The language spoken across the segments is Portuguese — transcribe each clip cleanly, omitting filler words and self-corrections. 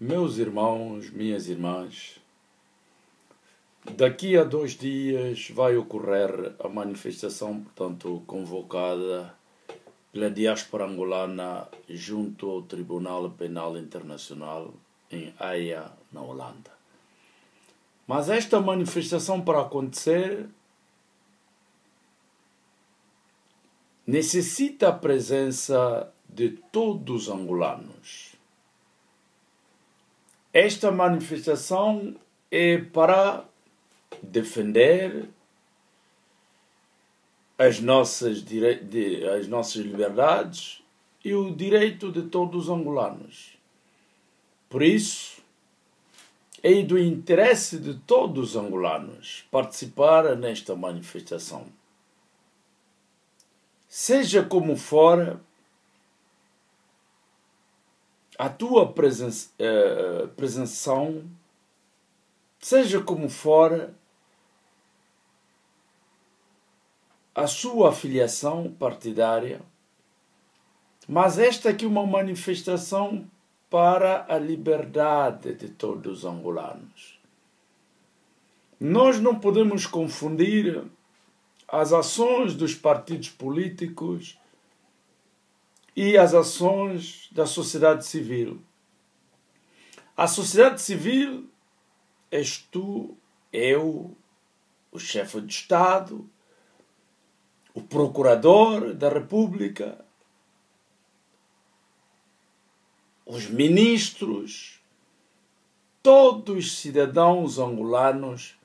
Meus irmãos, minhas irmãs, daqui a 2 dias vai ocorrer a manifestação, portanto, convocada pela diáspora angolana junto ao Tribunal Penal Internacional em Haia, na Holanda. Mas esta manifestação, para acontecer, necessita a presença de todos os angolanos. Esta manifestação é para defender as nossas liberdades e o direito de todos os angolanos. Por isso, é do interesse de todos os angolanos participar nesta manifestação. Seja como for, a tua presenção, seja como for a sua afiliação partidária, mas esta aqui é uma manifestação para a liberdade de todos os angolanos. Nós não podemos confundir as ações dos partidos políticos e as ações da sociedade civil. A sociedade civil és tu, eu, o chefe de Estado, o procurador da República, os ministros, todos os cidadãos angolanos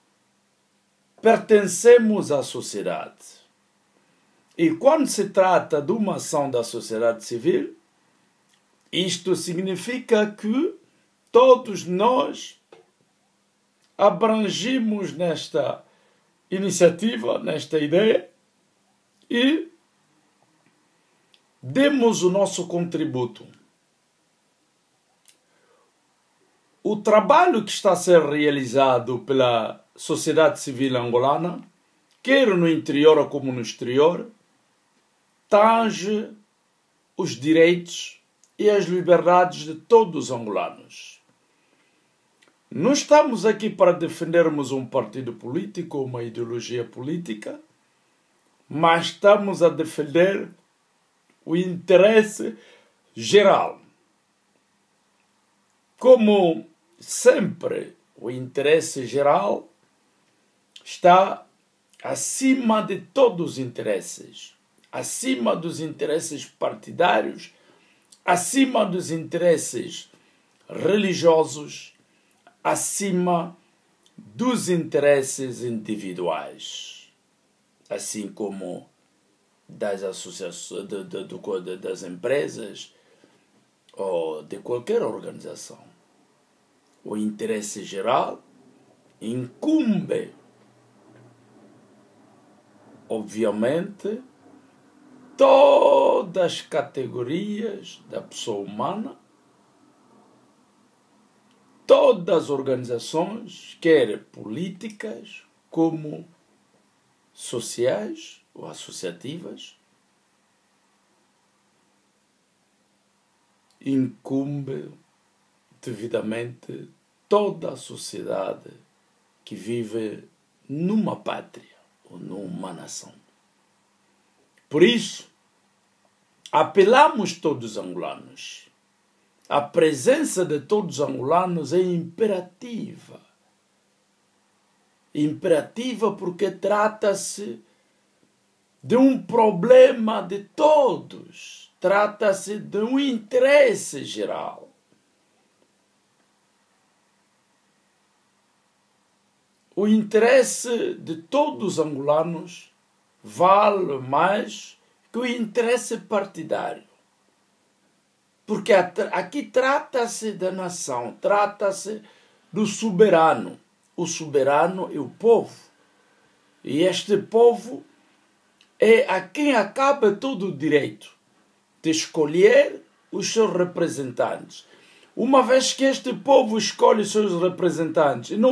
pertencemos à sociedade. E quando se trata de uma ação da sociedade civil, isto significa que todos nós abrangimos nesta iniciativa, nesta ideia, e demos o nosso contributo. O trabalho que está a ser realizado pela sociedade civil angolana, quer no interior como no exterior, tange os direitos e as liberdades de todos os angolanos. Não estamos aqui para defendermos um partido político ou uma ideologia política, mas estamos a defender o interesse geral. Como sempre, o interesse geral está acima de todos os interesses, acima dos interesses partidários, acima dos interesses religiosos, acima dos interesses individuais, assim como das associações, das empresas ou de qualquer organização. O interesse geral incumbe, obviamente, todas as categorias da pessoa humana, todas as organizações, quer políticas como sociais ou associativas, incumbe devidamente toda a sociedade que vive numa pátria ou numa nação. Por isso, apelamos todos os angolanos. A presença de todos os angolanos é imperativa. Imperativa porque trata-se de um problema de todos. Trata-se de um interesse geral. O interesse de todos os angolanos vale mais que o interesse partidário. Porque aqui trata-se da nação, trata-se do soberano. O soberano é o povo. E este povo é a quem acaba todo o direito de escolher os seus representantes. Uma vez que este povo escolhe os seus representantes e não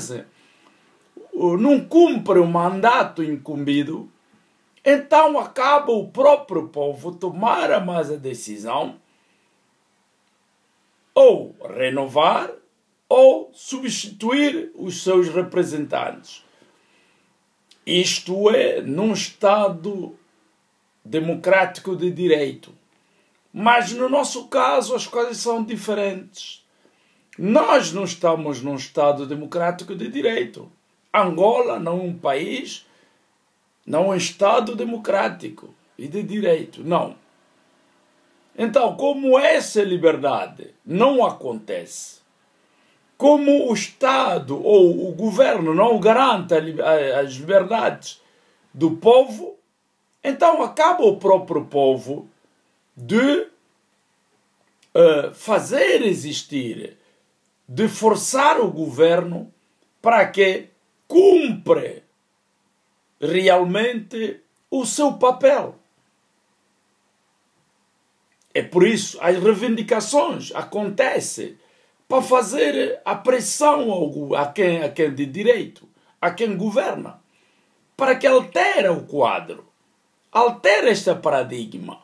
cumpre o mandato incumbido, então acaba o próprio povo tomar mais a decisão ou renovar ou substituir os seus representantes. Isto é, num Estado democrático de direito. Mas no nosso caso as coisas são diferentes. Nós não estamos num Estado democrático de direito. Angola não é um país, não é um Estado democrático e de direito, não. Então, como essa liberdade não acontece, como o Estado ou o governo não garante as liberdades do povo, então acaba o próprio povo de fazer existir, de forçar o governo para que cumpra realmente o seu papel. É por isso as reivindicações acontecem para fazer a pressão a quem de direito, a quem governa, para que altere o quadro, altere este paradigma.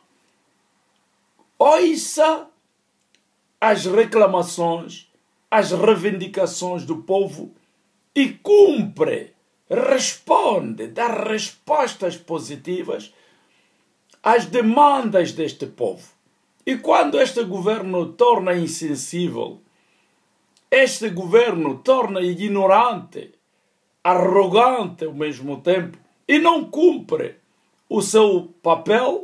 Ouça as reclamações, as reivindicações do povo e cumpre, responde, dá respostas positivas às demandas deste povo. E quando este governo torna insensível, este governo torna ignorante, arrogante ao mesmo tempo e não cumpre o seu papel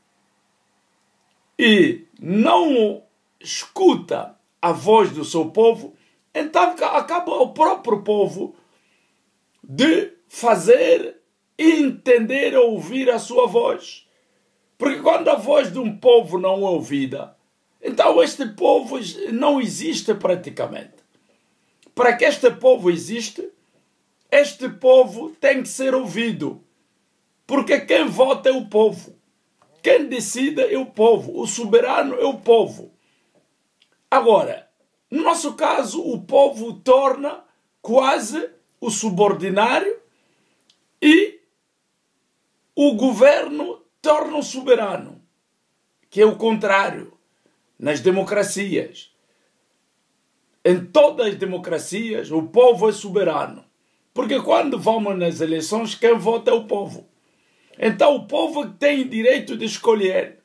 e não escuta a voz do seu povo, então acaba o próprio povo de fazer entender, ouvir a sua voz. Porque quando a voz de um povo não é ouvida, então este povo não existe praticamente. Para que este povo exista, este povo tem que ser ouvido. Porque quem vota é o povo. Quem decide é o povo. O soberano é o povo. Agora, no nosso caso, o povo torna quase o subordinário e o governo torna o soberano, que é o contrário nas democracias. Em todas as democracias, o povo é soberano. Porque quando vamos nas eleições, quem vota é o povo. Então o povo tem direito de escolher.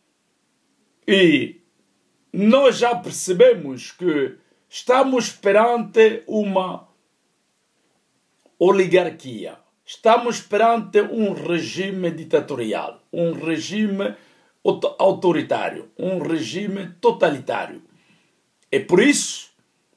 E nós já percebemos que estamos perante uma oligarquia. Estamos perante um regime ditatorial, um regime autoritário, um regime totalitário. É por isso,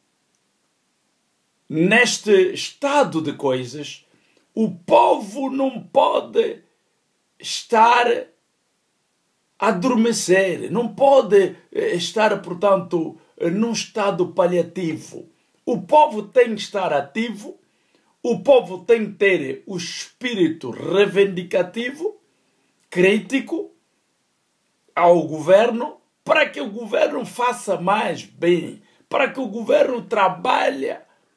neste estado de coisas, o povo não pode estar a adormecer, não pode estar, portanto, num estado paliativo. O povo tem que estar ativo. O povo tem que ter o espírito reivindicativo, crítico ao governo, para que o governo faça mais bem, para que o governo trabalhe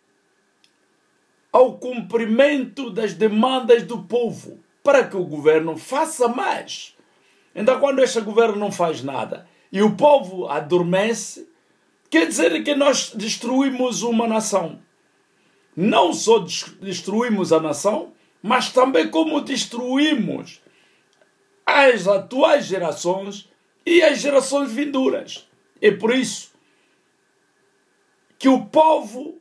ao cumprimento das demandas do povo, para que o governo faça mais. Então, quando este governo não faz nada e o povo adormece, quer dizer que nós destruímos uma nação. Não só destruímos a nação, mas também como destruímos as atuais gerações e as gerações vindouras. É por isso que o povo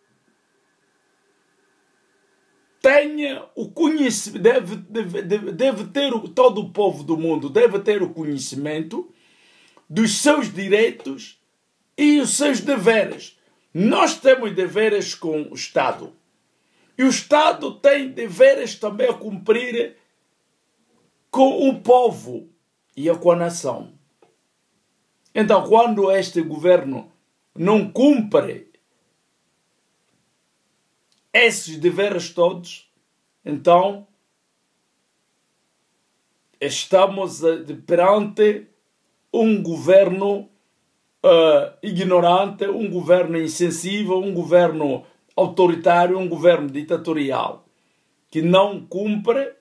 tenha o conhecimento, deve ter, todo o povo do mundo deve ter o conhecimento dos seus direitos e os seus deveres. Nós temos deveres com o Estado. E o Estado tem deveres também a cumprir com o povo e com a nação. Então, quando este governo não cumpre esses deveres todos, então estamos perante um governo ignorante, um governo insensível, um governo autoritário, um governo ditatorial, que não cumpre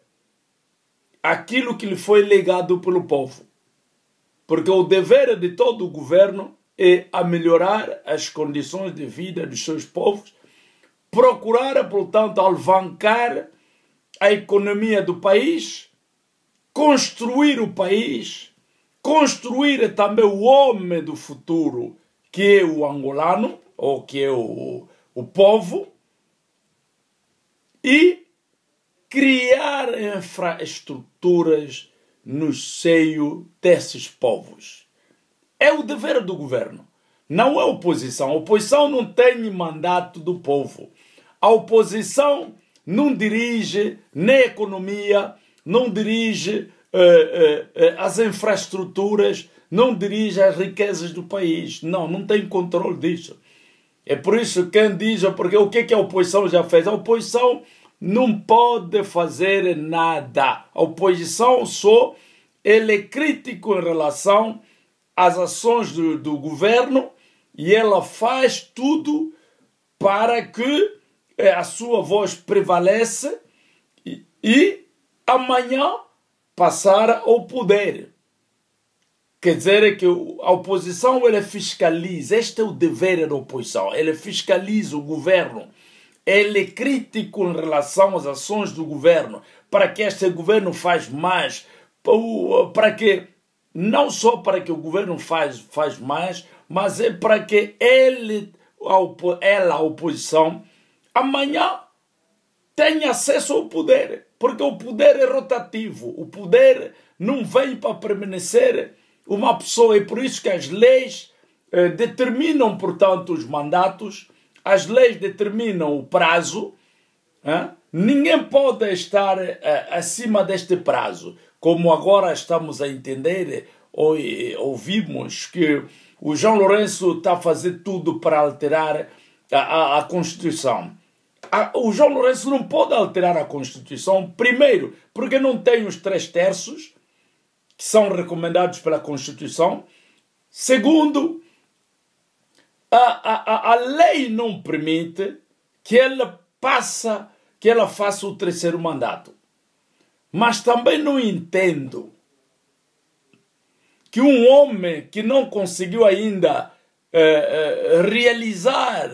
aquilo que lhe foi legado pelo povo. Porque o dever de todo o governo é a melhorar as condições de vida dos seus povos, procurar, portanto, alavancar a economia do país, construir o país, construir também o homem do futuro, que é o angolano, ou que é o povo, e criar infraestruturas no seio desses povos. É o dever do governo, não é a oposição. A oposição não tem mandato do povo. A oposição não dirige nem a economia, não dirige as infraestruturas, não dirige as riquezas do país. Não tem controle disso. É por isso que quem diz, porque o que a oposição já fez? A oposição não pode fazer nada. A oposição só ele é crítico em relação às ações do governo e ela faz tudo para que a sua voz prevaleça e amanhã passar ao poder. Quer dizer que a oposição ela fiscaliza, este é o dever da oposição, ela fiscaliza o governo, ele é crítico em relação às ações do governo, para que este governo faz mais, para que, não só para que o governo faz mais, mas é para que ela, a oposição, amanhã tenha acesso ao poder, porque o poder é rotativo, o poder não vem para permanecer uma pessoa, e por isso que as leis determinam, portanto, os mandatos, as leis determinam o prazo, ninguém pode estar acima deste prazo, como agora estamos a entender, ouvimos que o João Lourenço está a fazer tudo para alterar a Constituição. O João Lourenço não pode alterar a Constituição, primeiro, porque não tem os 3/3, que são recomendados pela Constituição. Segundo, a lei não permite que ela faça o 3º mandato. Mas também não entendo que um homem que não conseguiu ainda realizar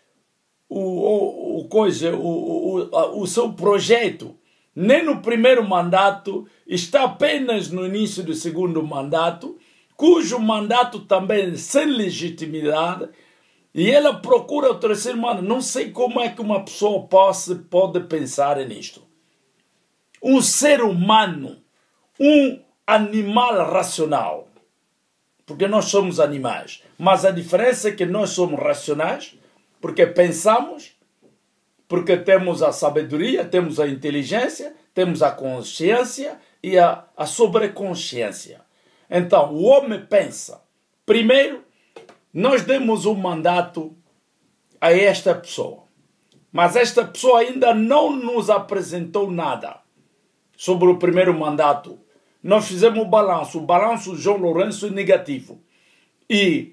o seu projeto, nem no 1º mandato, está apenas no início do 2º mandato, cujo mandato também é sem legitimidade, e ela procura o 3º mandato. Não sei como é que uma pessoa pode pensar nisto. Um ser humano, um animal racional, porque nós somos animais, mas a diferença é que nós somos racionais, porque pensamos, porque temos a sabedoria, temos a inteligência, temos a consciência e a sobreconsciência. Então, o homem pensa. Primeiro, nós demos um mandato a esta pessoa, mas esta pessoa ainda não nos apresentou nada sobre o 1º mandato. Nós fizemos o balanço João Lourenço é negativo. E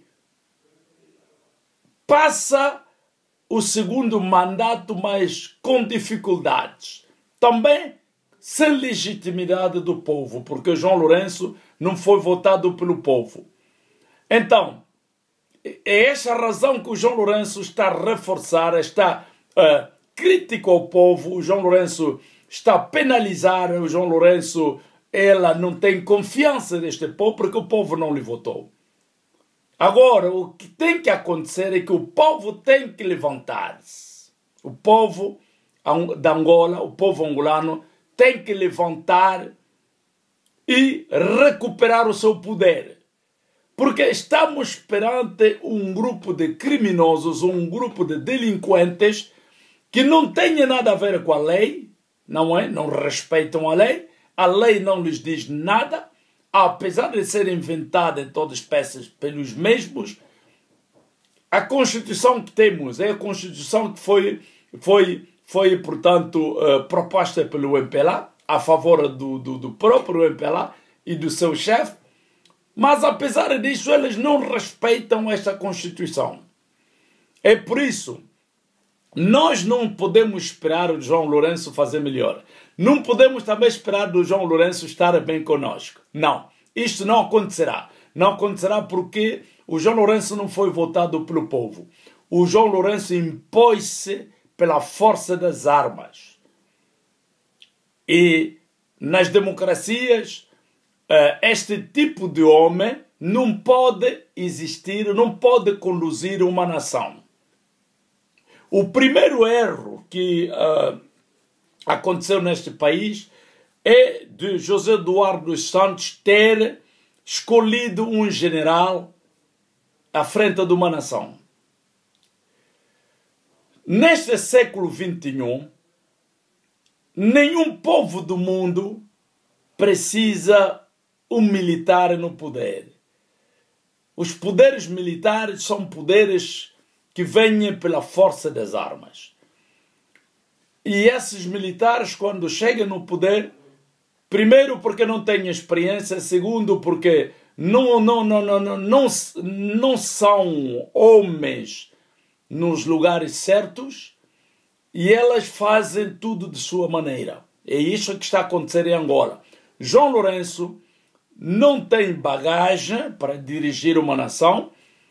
passa o 2º mandato, mas com dificuldades. Também sem legitimidade do povo, porque João Lourenço não foi votado pelo povo. Então, é essa a razão que o João Lourenço está a reforçar, está crítico ao povo. O João Lourenço está a penalizar, o João Lourenço ela não tem confiança neste povo, porque o povo não lhe votou. Agora, o que tem que acontecer é que o povo tem que levantar-se. O povo da Angola, o povo angolano, tem que levantar e recuperar o seu poder. Porque estamos perante um grupo de criminosos, um grupo de delinquentes que não tem nada a ver com a lei, não é? Não respeitam a lei não lhes diz nada, apesar de ser inventada em todas as peças pelos mesmos. A Constituição que temos é a Constituição que foi portanto, proposta pelo MPLA, a favor do próprio MPLA e do seu chefe, mas apesar disso eles não respeitam esta Constituição. É por isso, nós não podemos esperar o João Lourenço fazer melhor. Não podemos também esperar do João Lourenço estar bem conosco. Não, isto não acontecerá. Não acontecerá porque O João Lourenço não foi votado pelo povo. O João Lourenço impôs-se pela força das armas. E nas democracias, este tipo de homem não pode existir, não pode conduzir uma nação. O primeiro erro que aconteceu neste país é de José Eduardo dos Santos ter escolhido um general à frente de uma nação. Neste século XXI, nenhum povo do mundo precisa um militar no poder. Os poderes militares são poderes que vêm pela força das armas. E esses militares, quando chegam no poder, primeiro porque não têm experiência, segundo porque não são homens nos lugares certos, e elas fazem tudo de sua maneira. É isso que está a acontecer em Angola. João Lourenço não tem bagagem para dirigir uma nação.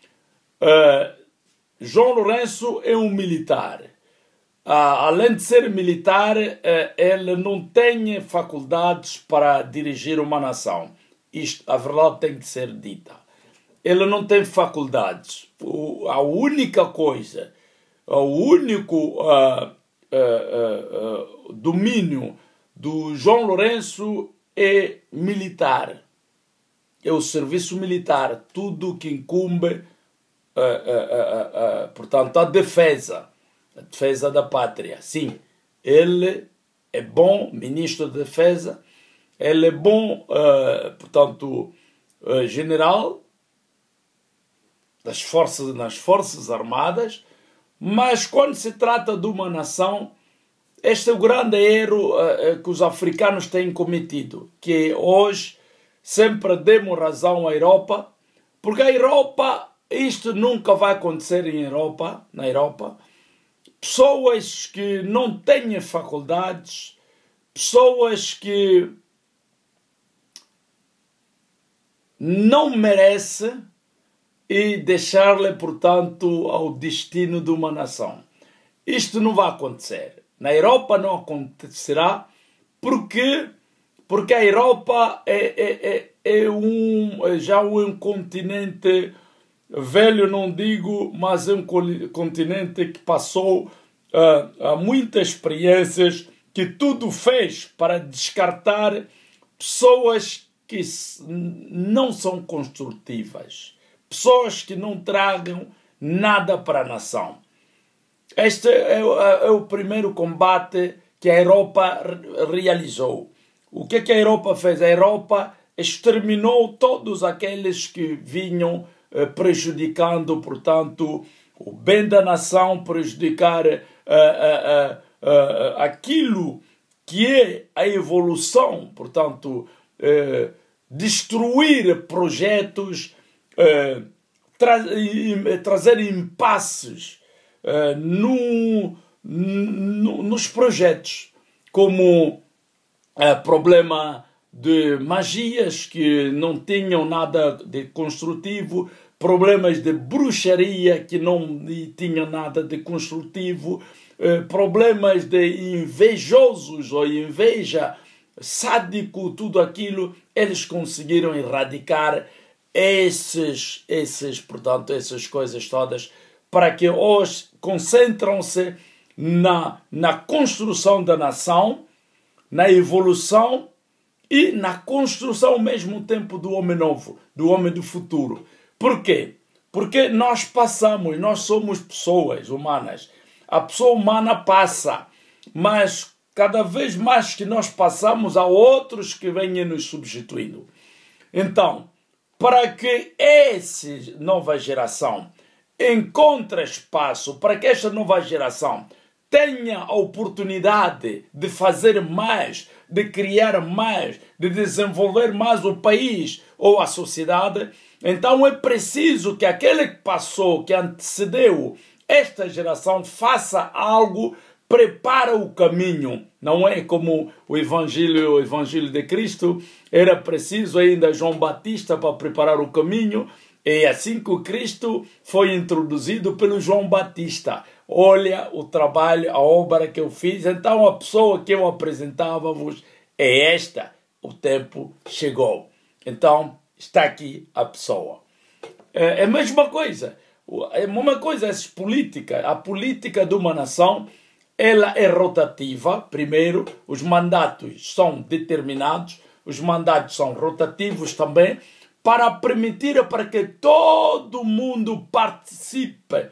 João Lourenço é um militar. Além de ser militar, ele não tem faculdades para dirigir uma nação. Isto, a verdade tem que ser dita. Ele não tem faculdades. A única coisa, o único domínio do João Lourenço é militar. É o serviço militar, tudo que incumbe, portanto, a defesa da pátria. Sim, ele é bom ministro da defesa, ele é bom, portanto, general nas forças armadas, mas quando se trata de uma nação, este é o grande erro que os africanos têm cometido, que hoje sempre demos razão à Europa, porque a Europa, isto nunca vai acontecer na Europa, pessoas que não têm faculdades, pessoas que não merecem e deixar-lhe, portanto, ao destino de uma nação. Isto não vai acontecer. Na Europa não acontecerá porque a Europa é já um continente velho, não digo, mas é um continente que passou muitas experiências, que tudo fez para descartar pessoas que não são construtivas, pessoas que não tragam nada para a nação. Este é o primeiro combate que a Europa realizou. O que a Europa fez? A Europa exterminou todos aqueles que vinham prejudicando, portanto, o bem da nação, prejudicar aquilo que é a evolução, portanto, destruir projetos, trazer impasses nos projetos, como problema de magias que não tinham nada de construtivo, problemas de bruxaria que não tinham nada de construtivo, problemas de invejosos ou inveja, sádico, tudo aquilo, eles conseguiram erradicar portanto, essas coisas todas, para que hoje concentram-se na construção da nação, na evolução e na construção ao mesmo tempo do homem novo, do homem do futuro. Por quê? Porque nós somos pessoas humanas. A pessoa humana passa, mas cada vez mais que nós passamos, há outros que vêm nos substituindo. Então, para que essa nova geração encontre espaço, para que esta nova geração tenha a oportunidade de fazer mais, de criar mais, de desenvolver mais o país ou a sociedade, então é preciso que aquele que passou, que antecedeu esta geração, faça algo, prepara o caminho. Não é como o Evangelho de Cristo, era preciso ainda João Batista para preparar o caminho, É assim que o Cristo foi introduzido pelo João Batista. Olha o trabalho, a obra que eu fiz. Então a pessoa que eu apresentava-vos é esta. O tempo chegou. Então está aqui a pessoa. É a mesma coisa. É a mesma coisa essa política. A política de uma nação, ela é rotativa. Primeiro, os mandatos são determinados. Os mandatos são rotativos também, para permitir para que todo mundo participe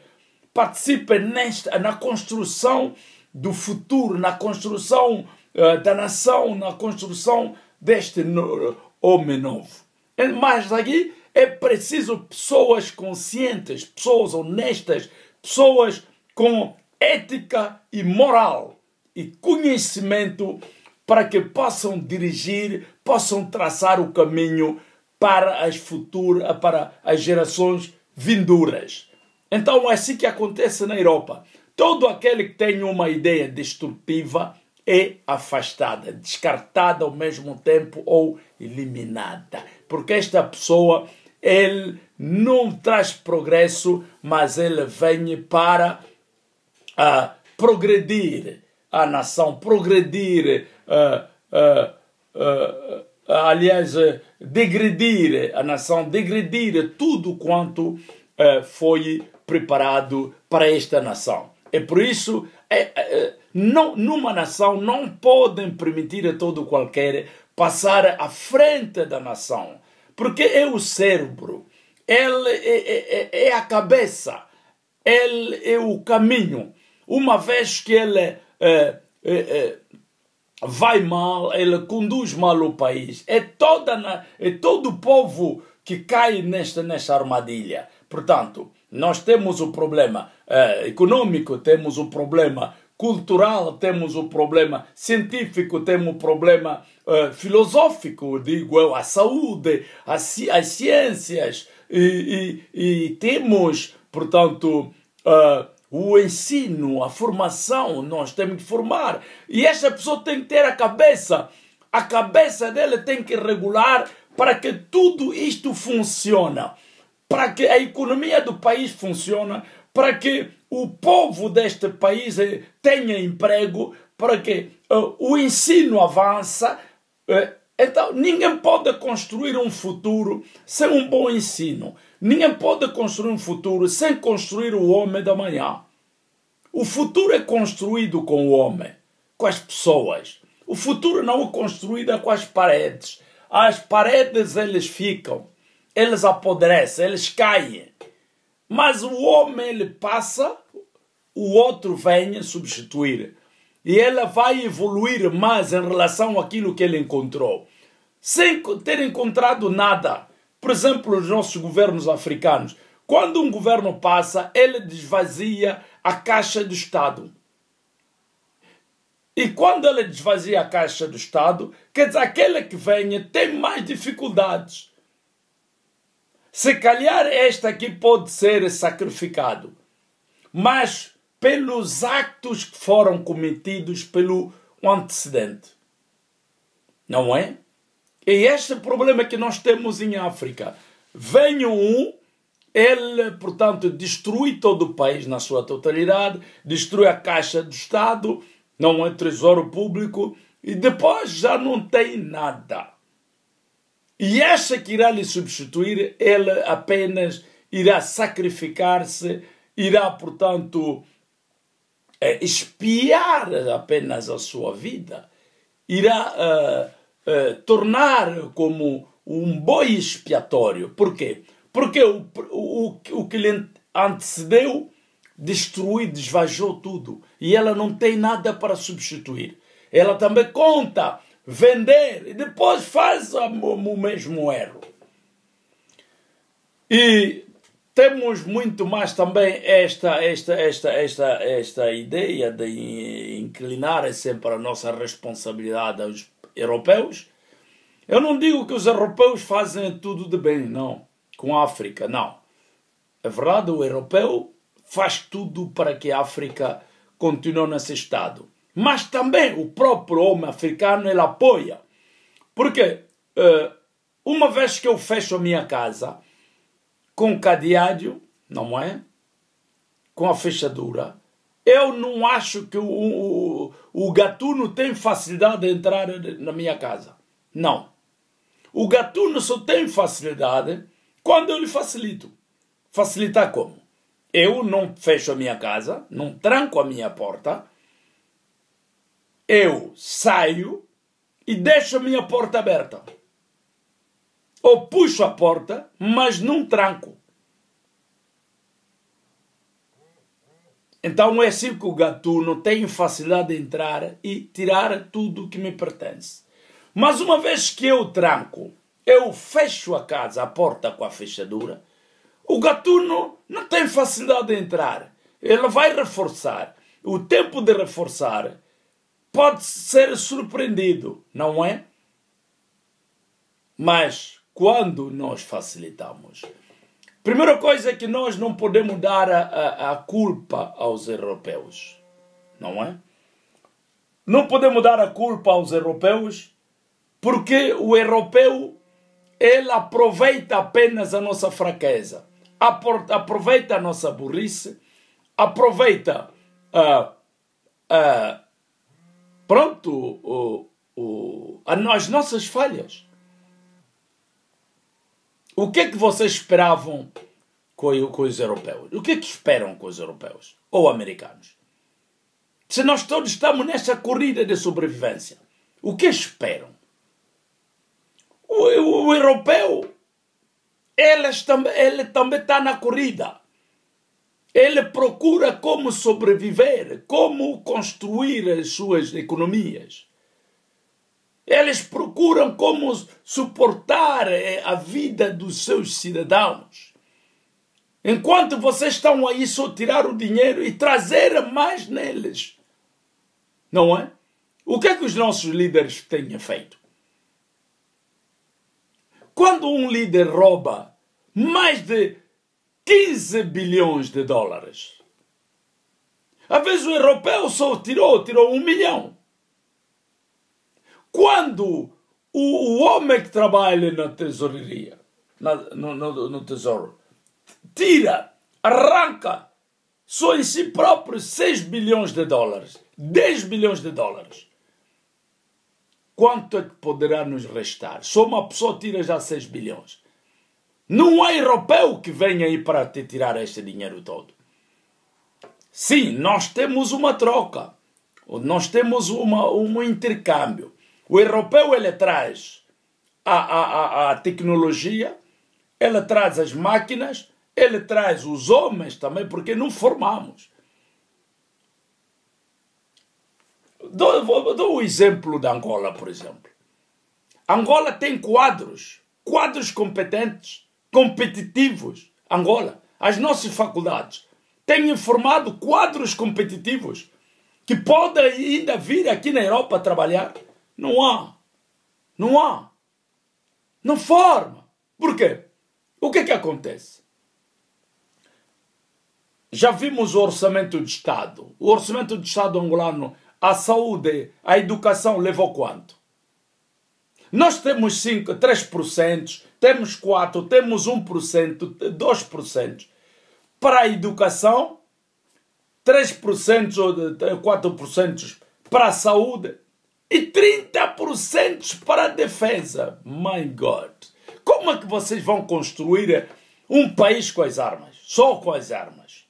na construção do futuro, na construção da nação, na construção deste homem novo. Mas aqui é preciso pessoas conscientes, pessoas honestas, pessoas com ética e moral e conhecimento para que possam dirigir, possam traçar o caminho para as futuras, para as gerações vindouras. Então é assim que acontece na Europa. Todo aquele que tem uma ideia destrutiva é afastada, descartada ao mesmo tempo ou eliminada. Porque esta pessoa, ele não traz progresso, mas ele vem para progredir a nação, progredir, aliás, degredir a nação, degredir tudo quanto foi preparado para esta nação. É por isso, numa nação não podem permitir a todo qualquer passar à frente da nação, porque é o cérebro, ele é a cabeça, ele é o caminho. Uma vez que ele vai mal, ele conduz mal o país. É todo o povo que cai nesta armadilha. Portanto, nós temos o problema econômico, temos o problema cultural, temos o problema científico, temos o problema filosófico, digo eu, a saúde, as ciências, e temos, portanto, o ensino, a formação. Nós temos que formar. E essa pessoa tem que ter a cabeça dele tem que regular para que tudo isto funcione, para que a economia do país funcione, para que o povo deste país tenha emprego, para que o ensino avance. Então, ninguém pode construir um futuro sem um bom ensino. Ninguém pode construir um futuro sem construir o homem da manhã. O futuro é construído com o homem, com as pessoas. O futuro não é construído com as paredes. As paredes, eles ficam, eles apodrecem, eles caem. Mas o homem, ele passa, o outro vem substituir. E ele vai evoluir mais em relação àquilo que ele encontrou, sem ter encontrado nada. Por exemplo, os nossos governos africanos. Quando um governo passa, ele desvazia a caixa do Estado. E quando ele desvazia a caixa do Estado, quer dizer, aquele que venha tem mais dificuldades. Se calhar este aqui pode ser sacrificado, mas pelos actos que foram cometidos pelo antecedente. Não é? E este é o problema que nós temos em África. Vem ele, portanto, destrui todo o país na sua totalidade, destrui a caixa do Estado, não é tesouro público, e depois já não tem nada. E acha que irá lhe substituir, ele apenas irá sacrificar-se, irá, portanto, espiar apenas a sua vida, irá tornar como um boi expiatório. Por quê? Porque o que lhe antecedeu destruiu, desvajou tudo. E ela não tem nada para substituir. Ela também conta vender e depois faz o mesmo erro. E temos muito mais também esta ideia de inclinar sempre a nossa responsabilidade aos europeus. Eu não digo que os europeus fazem tudo de bem, não. Com a África, não. É verdade, o europeu faz tudo para que a África continue nesse estado. Mas também o próprio homem africano, ele apoia. Porque uma vez que eu fecho a minha casa, com cadeado, não é? Com a fechadura. Eu não acho que o gatuno tem facilidade de entrar na minha casa. Não. O gatuno só tem facilidade quando eu lhe facilito. Facilitar como? Eu não fecho a minha casa, não tranco a minha porta. Eu saio e deixo a minha porta aberta. Ou puxo a porta, mas não tranco. Então é assim que o gatuno tem facilidade de entrar e tirar tudo que me pertence. Mas uma vez que eu tranco, eu fecho a casa, a porta com a fechadura, o gatuno não tem facilidade de entrar. Ele vai reforçar. O tempo de reforçar pode ser surpreendido, não é? Mas quando nós facilitamos, primeira coisa é que nós não podemos dar a culpa aos europeus, não é? Não podemos dar a culpa aos europeus porque o europeu, ele aproveita apenas a nossa fraqueza, aproveita a nossa burrice, aproveita as nossas falhas. O que é que vocês esperavam com os europeus? O que é que esperam com os europeus? Ou americanos? Se nós todos estamos nessa corrida de sobrevivência, o que esperam? O europeu, ele também está na corrida. Ele procura como sobreviver, como construir as suas economias. Eles procuram como suportar a vida dos seus cidadãos. Enquanto vocês estão aí só tirar o dinheiro e trazer mais neles. Não é? O que é que os nossos líderes têm feito? Quando um líder rouba mais de 15 bilhões de dólares, às vezes o europeu só tirou 1 milhão. Quando o homem que trabalha na tesouraria, no tesouro, arranca só em si próprio 6 bilhões de dólares, 10 bilhões de dólares, quanto é que poderá nos restar? Só uma pessoa tira já 6 bilhões. Não há europeu que venha aí para te tirar este dinheiro todo. Sim, nós temos uma troca, nós temos um intercâmbio. O europeu, ele traz a tecnologia, ele traz as máquinas, ele traz os homens também, porque não formamos. Dou o exemplo da Angola, por exemplo. Angola tem quadros competentes, competitivos. Angola, as nossas faculdades têm formado quadros competitivos que podem ainda vir aqui na Europa trabalhar. Não há. Não forma. Por quê? O que é que acontece? Já vimos o orçamento de Estado. O orçamento de Estado angolano, a saúde, a educação levou quanto? Nós temos 3%, temos 4%, temos 1%, 2%. Para a educação, 3% ou 4% para a saúde e 30% para a defesa. My God! Como é que vocês vão construir um país com as armas? Só com as armas.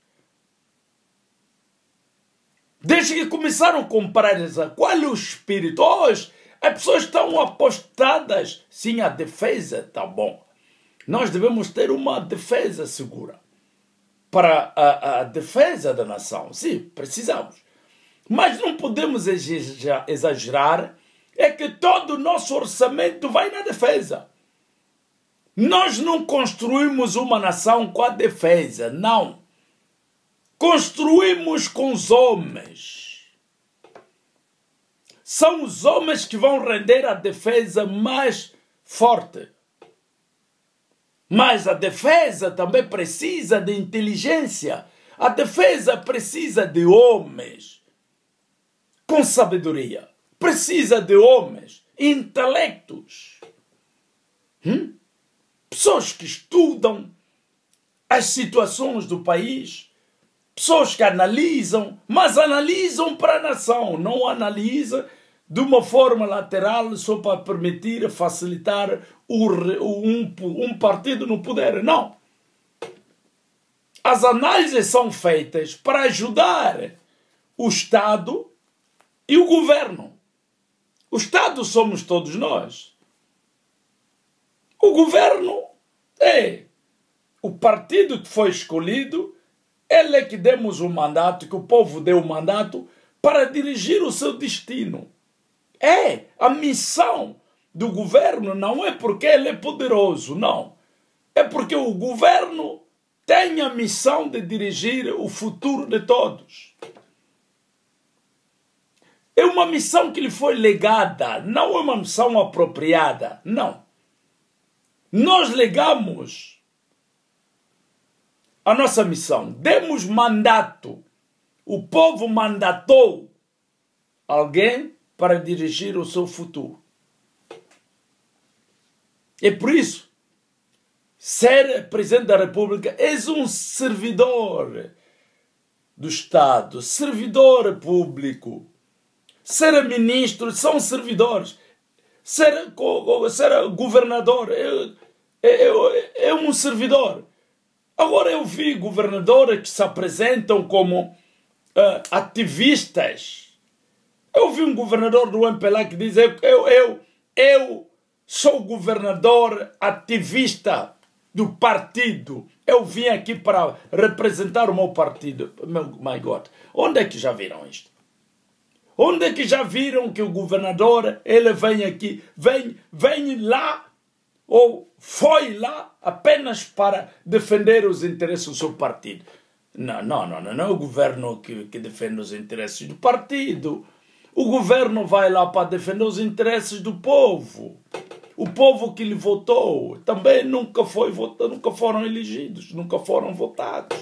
Desde que começaram a comprar essa, qual é o espírito? Hoje, as pessoas estão apostadas. Sim, a defesa está bom. Nós devemos ter uma defesa segura. Para a defesa da nação. Sim, precisamos. Mas não podemos exagerar. É que todo o nosso orçamento vai na defesa. Nós não construímos uma nação com a defesa. Não. Construímos com os homens. São os homens que vão render a defesa mais forte. Mas a defesa também precisa de inteligência. A defesa precisa de homens com sabedoria. Precisa de homens intelectos. Pessoas que estudam, as situações do país, pessoas que analisam, mas analisam para a nação, não analisam de uma forma lateral só para permitir, facilitar um partido no poder. Não. As análises são feitas para ajudar o Estado e o governo. O Estado somos todos nós. O governo é o partido que foi escolhido, ele é que demos o mandato, que o povo deu o mandato para dirigir o seu destino. É a missão do governo, não é porque ele é poderoso, não. É porque o governo tem a missão de dirigir o futuro de todos. É uma missão que lhe foi legada, não é uma missão apropriada, não. Nós legamos a nossa missão, demos mandato, o povo mandatou alguém para dirigir o seu futuro. É por isso, ser presidente da República és um servidor do Estado, servidor público. Ser ministro são servidores. Ser governador é um servidor. Agora eu vi governadores que se apresentam como ativistas. Eu vi um governador do MPLA que diz eu sou governador ativista do partido. Eu vim aqui para representar o meu partido. My God, onde é que já viram isto? Onde é que já viram que o governador, ele vem aqui, vem lá, ou foi lá apenas para defender os interesses do seu partido? Não é o governo que defende os interesses do partido. O governo vai lá para defender os interesses do povo. O povo que lhe votou também nunca foram elegidos, nunca foram votados.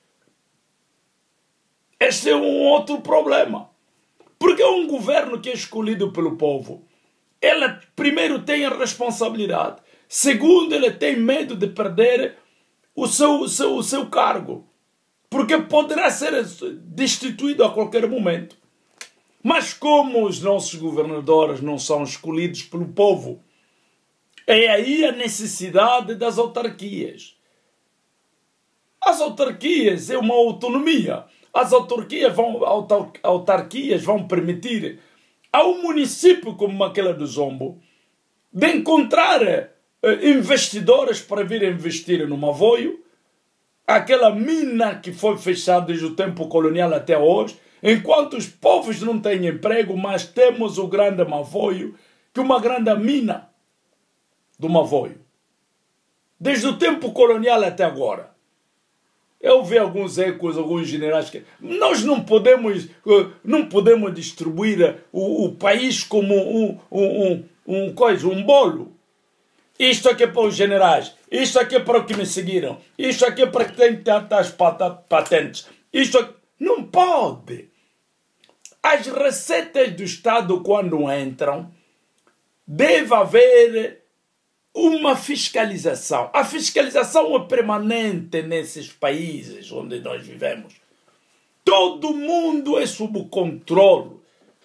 Este é um outro problema. Porque um governo que é escolhido pelo povo, ele primeiro tem a responsabilidade, segundo ele tem medo de perder o seu cargo, porque poderá ser destituído a qualquer momento. Mas como os nossos governadores não são escolhidos pelo povo, é aí a necessidade das autarquias. As autarquias é uma autonomia. As autarquias vão permitir ao município como aquela do Zombo de encontrar investidores para vir investir no Mavoio, aquela mina que foi fechada desde o tempo colonial até hoje, enquanto os povos não têm emprego, mas temos o grande Mavoio, que é uma grande mina do Mavoio. Desde o tempo colonial até agora. Eu vi alguns ecos, alguns generais que nós não podemos distribuir o país como um bolo. Isto aqui é para os generais, isto aqui é para os que me seguiram, isto aqui é para quem tem tantas patentes. Isto aqui... Não pode. As receitas do Estado, quando entram, deve haver uma fiscalização. A fiscalização é permanente nesses países onde nós vivemos. Todo mundo é sob controle.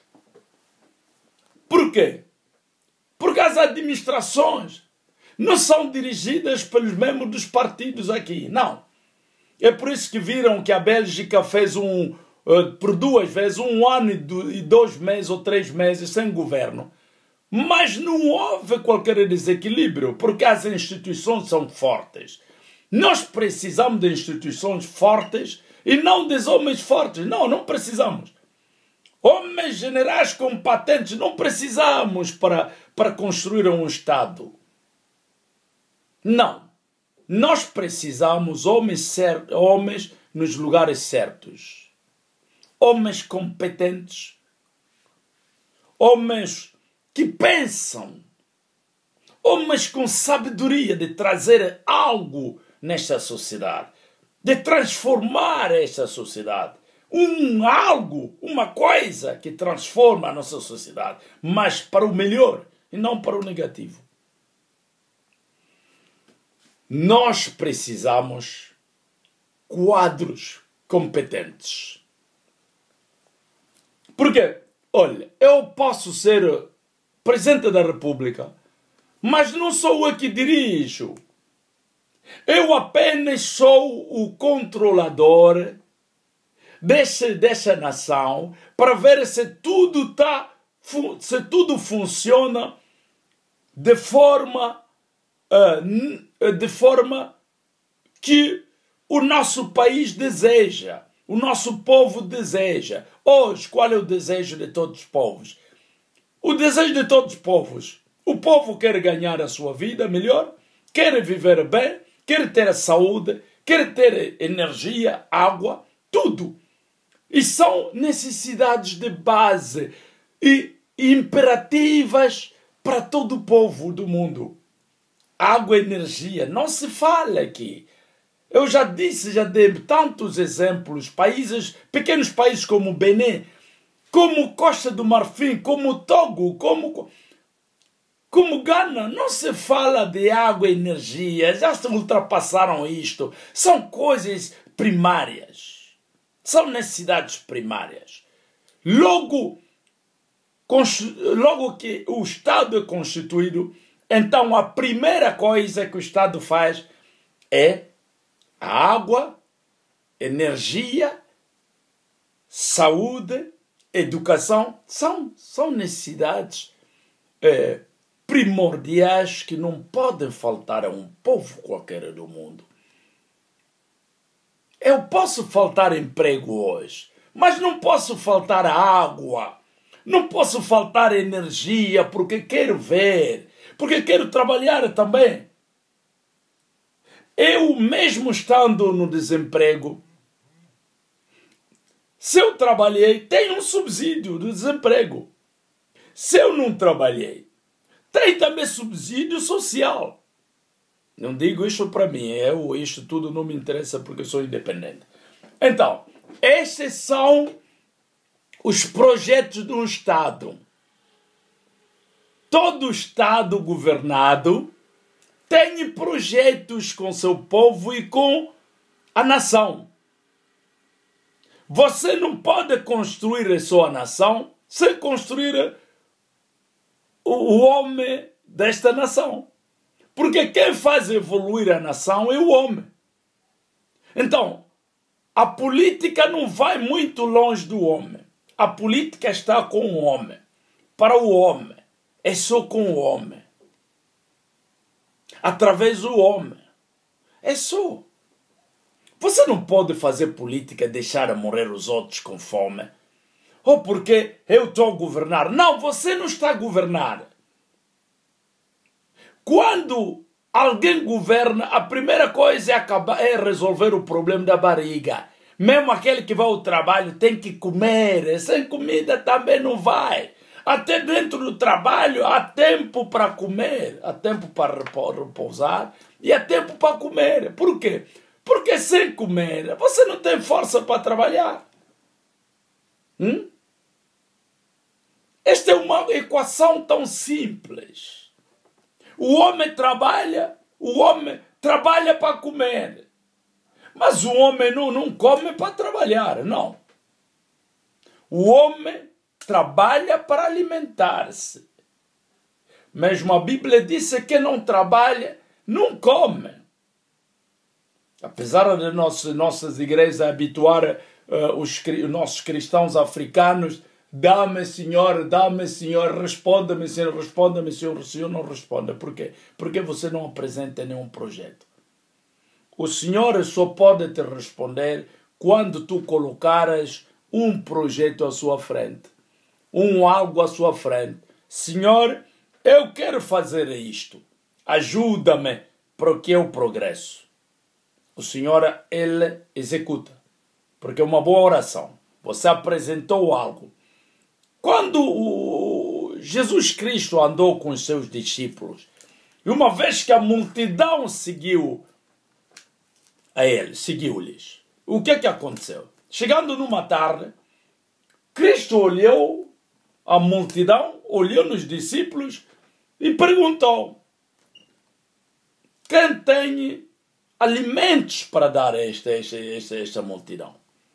Por quê? Porque as administrações não são dirigidas pelos membros dos partidos aqui. Não. É por isso que viram que a Bélgica fez por 2 vezes 1 ano e 2 meses ou 3 meses sem governo. Mas não houve qualquer desequilíbrio, porque as instituições são fortes. Nós precisamos de instituições fortes e não de homens fortes. Não precisamos. Homens generais competentes não precisamos para construir um Estado. Não. Nós precisamos homens nos lugares certos. Homens competentes. Homens que pensam, homens com sabedoria de trazer algo nesta sociedade, de transformar esta sociedade, uma coisa que transforma a nossa sociedade, mas para o melhor e não para o negativo. Nós precisamos quadros competentes. Porque, olha, eu posso ser Presidente da República, mas não sou eu que dirijo. Eu apenas sou o controlador dessa nação para ver se tudo funciona de forma que o nosso país deseja, o nosso povo deseja. Hoje, qual é o desejo de todos os povos? O desejo de todos os povos. O povo quer ganhar a sua vida melhor, quer viver bem, quer ter a saúde, quer ter energia, água, tudo. E são necessidades de base e imperativas para todo o povo do mundo. Água e energia, não se fala aqui. Eu já disse, já dei tantos exemplos, pequenos países como Benin, como Costa do Marfim, como Togo, como Gana, não se fala de água e energia, já se ultrapassaram isto. São coisas primárias, são necessidades primárias. Logo que o Estado é constituído, então a primeira coisa que o Estado faz é a água, energia, saúde, educação. São necessidades primordiais que não podem faltar a um povo qualquer do mundo. Eu posso faltar emprego hoje, mas não posso faltar água, não posso faltar energia, porque quero ver, porque quero trabalhar também. Eu, mesmo estando no desemprego, se eu trabalhei, tenho um subsídio do desemprego. Se eu não trabalhei, tem também subsídio social. Não digo isso para mim, isto tudo não me interessa porque eu sou independente. Então, estes são os projetos de um Estado. Todo Estado governado tem projetos com seu povo e com a nação. Você não pode construir a sua nação sem construir o homem desta nação. Porque quem faz evoluir a nação é o homem. Então, a política não vai muito longe do homem. A política está com o homem. Para o homem. É só com o homem. Através do homem. É só. Você não pode fazer política e deixar morrer os outros com fome. Ou porque eu estou a governar. Não, você não está a governar. Quando alguém governa, a primeira coisa é resolver o problema da barriga. Mesmo aquele que vai ao trabalho tem que comer. Sem comida também não vai. Até dentro do trabalho há tempo para comer, há tempo para repousar e há tempo para comer. Por quê? Porque sem comer você não tem força para trabalhar. Esta é uma equação tão simples. O homem trabalha para comer. Mas o homem não come para trabalhar, não. O homem trabalha para alimentar-se. Mesmo a Bíblia diz que quem não trabalha, não come. Apesar de nossas igrejas habituar os nossos cristãos africanos, dá-me, Senhor, responda-me, Senhor, responda-me, Senhor. O Senhor não responde. Por quê? Porque você não apresenta nenhum projeto. O Senhor só pode te responder quando tu colocares um projeto à sua frente. Algo à sua frente. Senhor, eu quero fazer isto. Ajuda-me para que eu progresso. O Senhor, Ele executa. Porque é uma boa oração. Você apresentou algo. Quando Jesus Cristo andou com os seus discípulos, e uma vez que a multidão seguiu a Ele, seguiu-lhes, o que aconteceu? Chegando numa tarde, Cristo olhou a multidão, olhou nos discípulos e perguntou: quem tem alimentos para dar a esta multidão.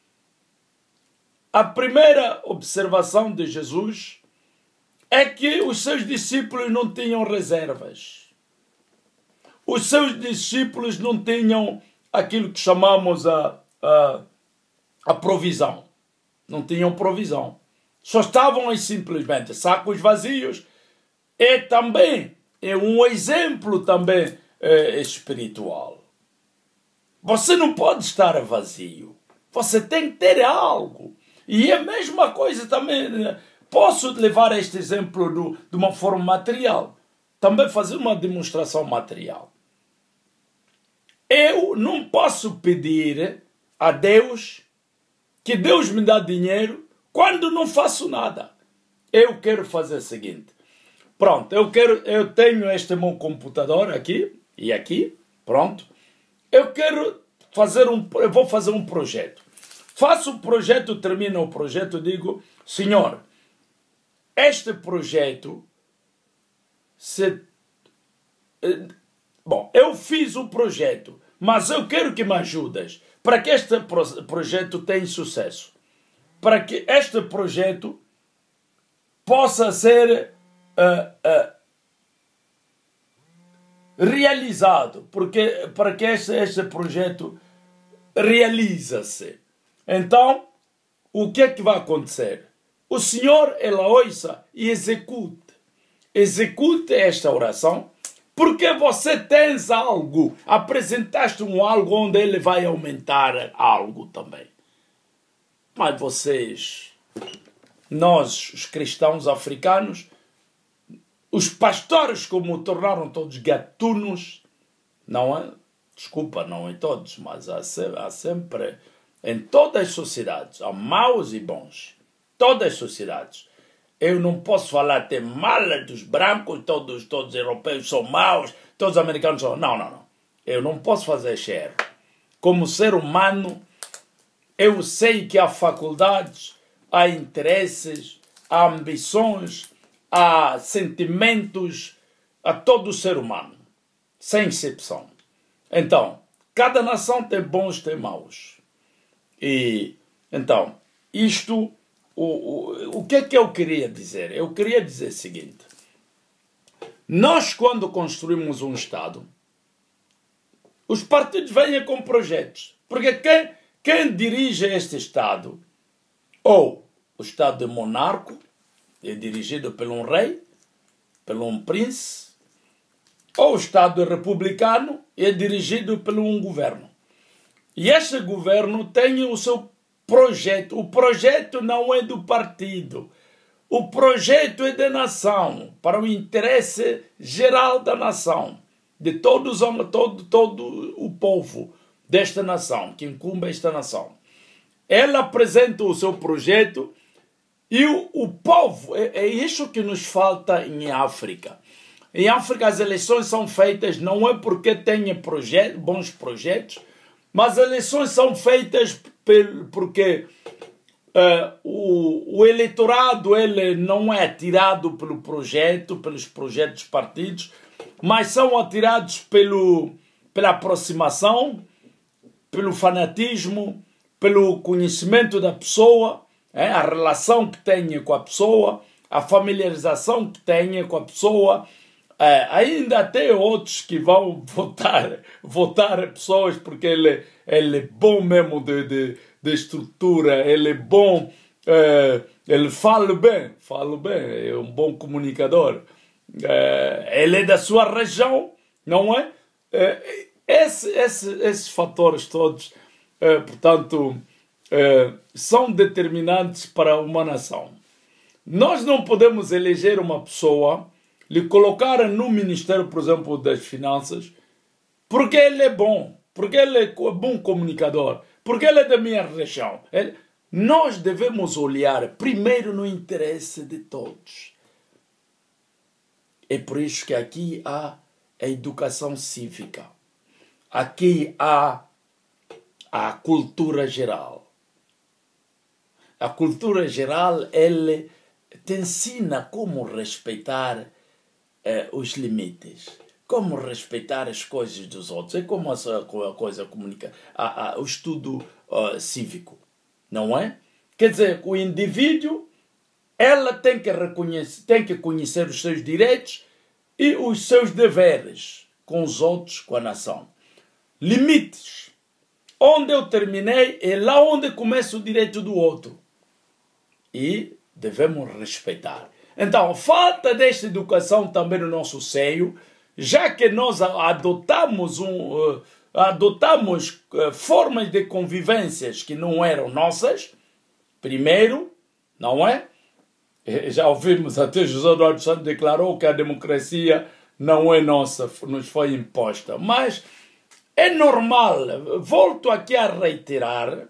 A primeira observação de Jesus é que os seus discípulos não tinham reservas. Os seus discípulos não tinham aquilo que chamamos a provisão. Não tinham provisão. Só estavam aí simplesmente sacos vazios. E também é um exemplo também espiritual. Você não pode estar vazio. Você tem que ter algo. E é a mesma coisa também. Posso levar este exemplo de uma forma material. Também fazer uma demonstração material. Eu não posso pedir a Deus que Deus me dá dinheiro quando não faço nada. Eu quero fazer o seguinte. Pronto, eu tenho este meu computador aqui e aqui. Pronto. Eu vou fazer um projeto. Faço o projeto, termino o projeto, digo, Senhor, este projeto, eu fiz o projeto, mas eu quero que me ajudes para que este projeto tenha sucesso. Para que este projeto possa ser realizado, para que este projeto realiza-se. Então, o que é que vai acontecer? O Senhor, ela ouça e execute. Execute esta oração, porque você tens algo, apresentaste algo onde ele vai aumentar algo também. Mas nós, os cristãos africanos, os pastores como tornaram todos gatunos, não é? Desculpa, não em todos, mas há sempre, em todas as sociedades, há maus e bons. Todas as sociedades. Eu não posso falar até mal dos brancos, todos os europeus são maus, todos os americanos são... Não. Eu não posso fazer esse erro. Como ser humano, eu sei que há faculdades, há interesses, há ambições, há sentimentos a todo ser humano, sem exceção. Então, cada nação tem bons e tem maus. E, então, isto, o que é que eu queria dizer? Eu queria dizer o seguinte. Nós, quando construímos um Estado, os partidos vêm com projetos. Porque quem dirige este Estado, ou o Estado de monarca, é dirigido por um rei, por um príncipe, ou o Estado republicano é dirigido por um governo. E este governo tem o seu projeto. O projeto não é do partido. O projeto é da nação, para o interesse geral da nação, de todo o povo desta nação, que incumbe esta nação. Ela apresenta o seu projeto e o povo, é isso que nos falta em África. Em África as eleições são feitas não é porque tenha bons projetos, mas as eleições são feitas porque o eleitorado ele não é atirado pelo projeto, pelos projetos dos partidos, mas são atirados pela aproximação, pelo fanatismo, pelo conhecimento da pessoa, a relação que tenha com a pessoa, a familiarização que tenha com a pessoa. Ainda tem outros que vão votar pessoas porque ele é bom mesmo de estrutura, ele é bom, ele fala bem, é um bom comunicador, ele é da sua região, não é? Esses fatores todos, portanto, são determinantes para uma nação. Nós não podemos eleger uma pessoa, lhe colocar no Ministério, por exemplo, das Finanças, porque ele é bom, porque ele é bom comunicador, porque ele é da minha região. Nós devemos olhar primeiro no interesse de todos. É por isso que aqui há a educação cívica. Aqui há a cultura geral. A cultura geral, te ensina como respeitar os limites, Como respeitar as coisas dos outros? É como a coisa comunica, o estudo cívico, não é? Quer dizer, o indivíduo, ela tem que reconhecer, tem que conhecer os seus direitos e os seus deveres com os outros, com a nação. Limites. Onde eu terminei é lá onde começa o direito do outro. E devemos respeitar. Então, falta desta educação também no nosso seio, já que nós adotamos formas de convivências que não eram nossas, primeiro, não é? Já ouvimos, até José Eduardo Santos declarou que a democracia não é nossa, nos foi imposta. Mas é normal, volto aqui a reiterar,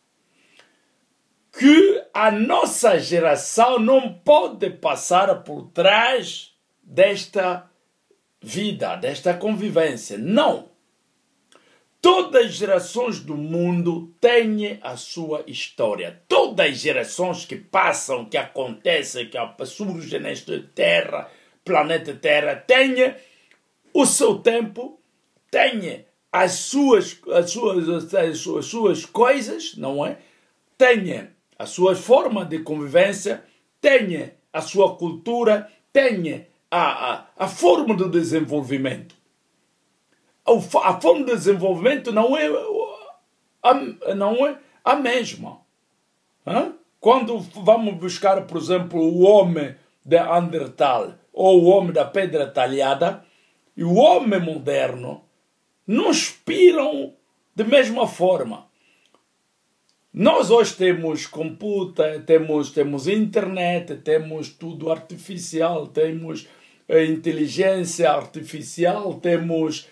que a nossa geração não pode passar por trás desta vida, desta convivência. Não. Todas as gerações do mundo têm a sua história. Todas as gerações que passam, que acontecem, que surgem nesta Terra, planeta Terra, têm o seu tempo, têm as suas coisas, não é? Têm a sua forma de convivência, têm a sua cultura, têm a forma do desenvolvimento. A forma de desenvolvimento não é a mesma. Quando vamos buscar, por exemplo, o homem de Neandertal ou o homem da pedra talhada e o homem moderno, não inspiram da mesma forma. Nós hoje temos computador, temos internet, temos tudo artificial, temos inteligência artificial, temos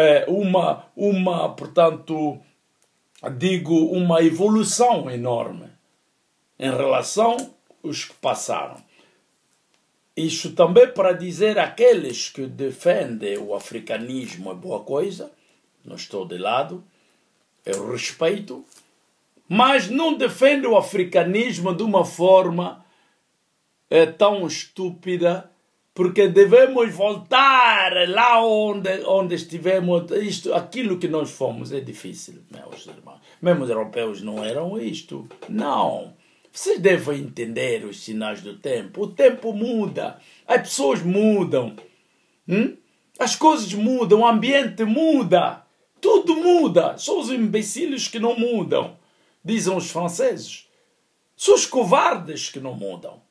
portanto, uma evolução enorme em relação aos que passaram. Isto também para dizer àqueles que defendem o africanismo é boa coisa, não estou de lado, eu respeito, mas não defendem o africanismo de uma forma tão estúpida, porque devemos voltar lá onde estivemos. Aquilo que nós fomos é difícil, meus irmãos. Mesmo os europeus não eram isto. Não. Vocês devem entender os sinais do tempo. O tempo muda. As pessoas mudam. As coisas mudam. O ambiente muda. Tudo muda. São os imbecilhos que não mudam. Dizem os franceses. São os covardes que não mudam.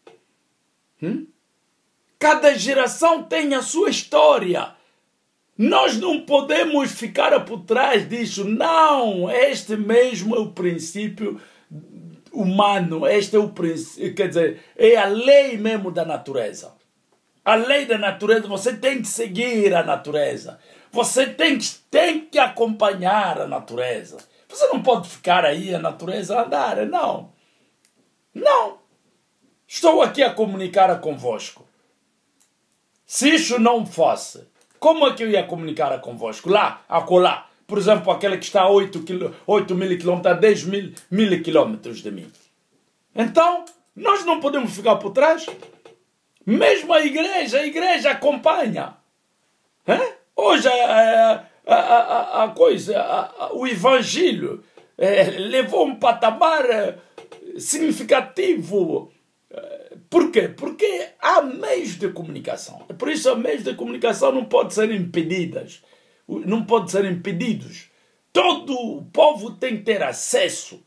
Cada geração tem a sua história. Nós não podemos ficar por trás disso. Não, este mesmo é o princípio humano. Este é o princípio, quer dizer, é a lei mesmo da natureza. A lei da natureza, você tem que seguir a natureza. Você tem que acompanhar a natureza. Você não pode ficar aí a natureza a andar, não. Não. Estou aqui a comunicar convosco. Se isso não fosse, como é que eu ia comunicar convosco? Lá, acolá. Por exemplo, aquele que está a 8 mil quilômetros, a 10 mil quilômetros de mim. Então, nós não podemos ficar por trás. Mesmo a igreja acompanha. Hoje o evangelho levou um patamar significativo. Por quê? Porque há meios de comunicação. Por isso, os meios de comunicação não podem ser impedidos. Não podem ser impedidos. Todo o povo tem que ter acesso.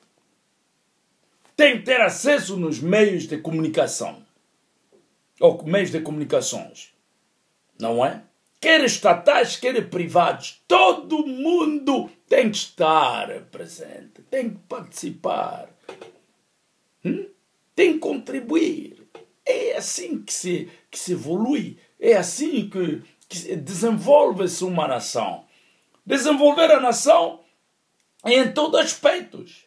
Tem que ter acesso nos meios de comunicação. Ou meios de comunicações. Não é? Quer estatais, quer privados. Todo mundo tem que estar presente. Tem que participar. Tem que contribuir. É assim que se evolui. É assim que desenvolve-se uma nação. Desenvolver a nação é em todos os aspectos.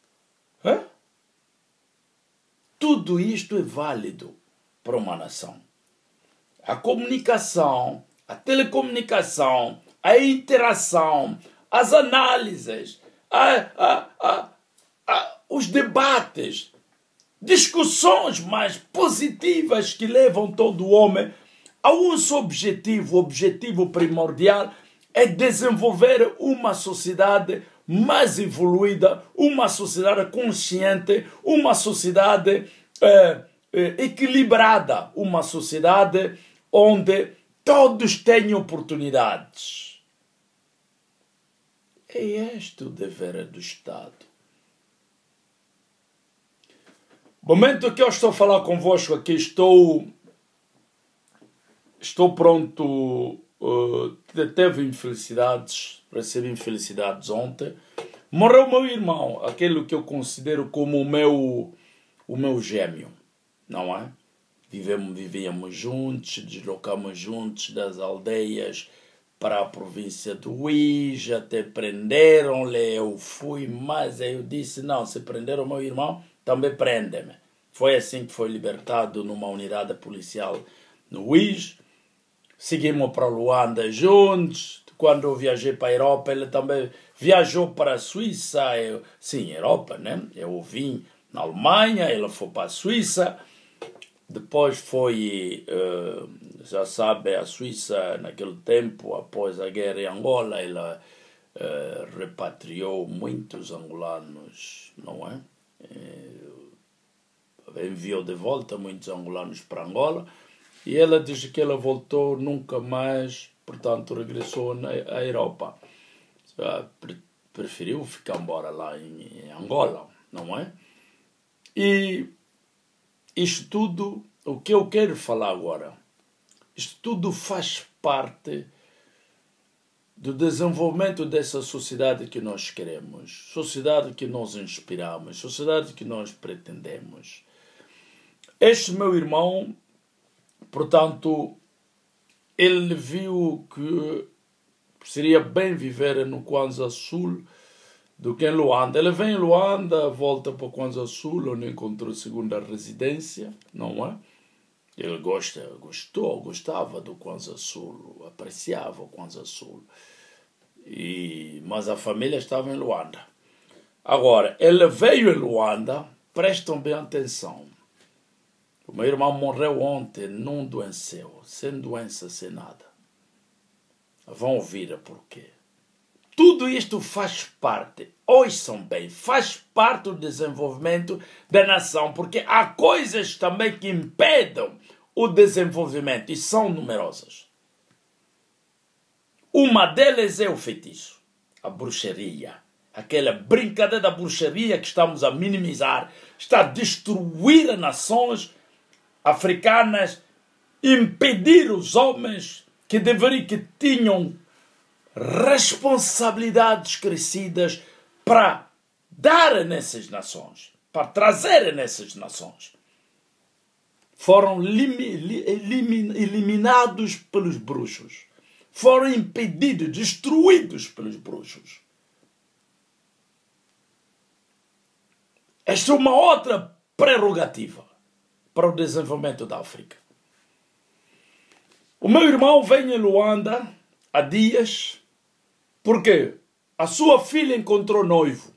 Tudo isto é válido para uma nação. A comunicação, a telecomunicação, a interação, as análises, os debates, discussões mais positivas que levam todo homem há um só objetivo, o objetivo primordial é desenvolver uma sociedade mais evoluída, uma sociedade consciente, uma sociedade equilibrada, uma sociedade onde todos têm oportunidades. É este o dever do Estado. No momento que eu estou a falar convosco aqui, estou pronto. Teve infelicidades, recebi infelicidades ontem. Morreu meu irmão, aquele que eu considero como o meu gêmeo, não é? Vivíamos juntos, deslocamos juntos das aldeias para a província do Uís, até prenderam-lhe, eu fui, mas eu disse, não, se prenderam meu irmão, também prendem-me. Foi assim que foi libertado numa unidade policial no Uís. Seguimos para Luanda juntos. Quando eu viajei para a Europa, ele também viajou para a Suíça. Sim, Europa, né? Eu vim na Alemanha, ele foi para a Suíça. Depois foi, já sabe, a Suíça, naquele tempo, após a guerra em Angola, ela repatriou muitos angolanos, não é? Enviou de volta muitos angolanos para Angola. E ela diz que ela voltou nunca mais, portanto, regressou à Europa. Preferiu ficar embora lá em Angola, não é? E isto tudo, o que eu quero falar agora, isto tudo faz parte do desenvolvimento dessa sociedade que nós queremos, sociedade que nós inspiramos, sociedade que nós pretendemos. Este meu irmão, portanto, ele viu que seria bem viver no Kwanza Sul do que em Luanda. Ele vem em Luanda, volta para o Kwanza Sul, onde encontrou a segunda residência, não é? Ele gostava do Kwanza Sul, apreciava o Kwanza Sul. Mas a família estava em Luanda. Agora, ele veio em Luanda, prestam bem atenção. O meu irmão morreu ontem, não doeceu, sem doença, sem nada. Vão ouvir porquê. Tudo isto faz parte, ouçam bem, faz parte do desenvolvimento da nação, porque há coisas também que impedem o desenvolvimento e são numerosas. Uma delas é o feitiço, a bruxaria. Aquela brincadeira da bruxaria que estamos a minimizar, está a destruir as nações africanas, impedir os homens que tinham responsabilidades crescidas para dar nessas nações, para trazer nessas nações. Foram eliminados pelos bruxos. Foram impedidos, destruídos pelos bruxos. Esta é uma outra prerrogativa para o desenvolvimento da África. O meu irmão vem em Luanda há dias, porque a sua filha encontrou noivo.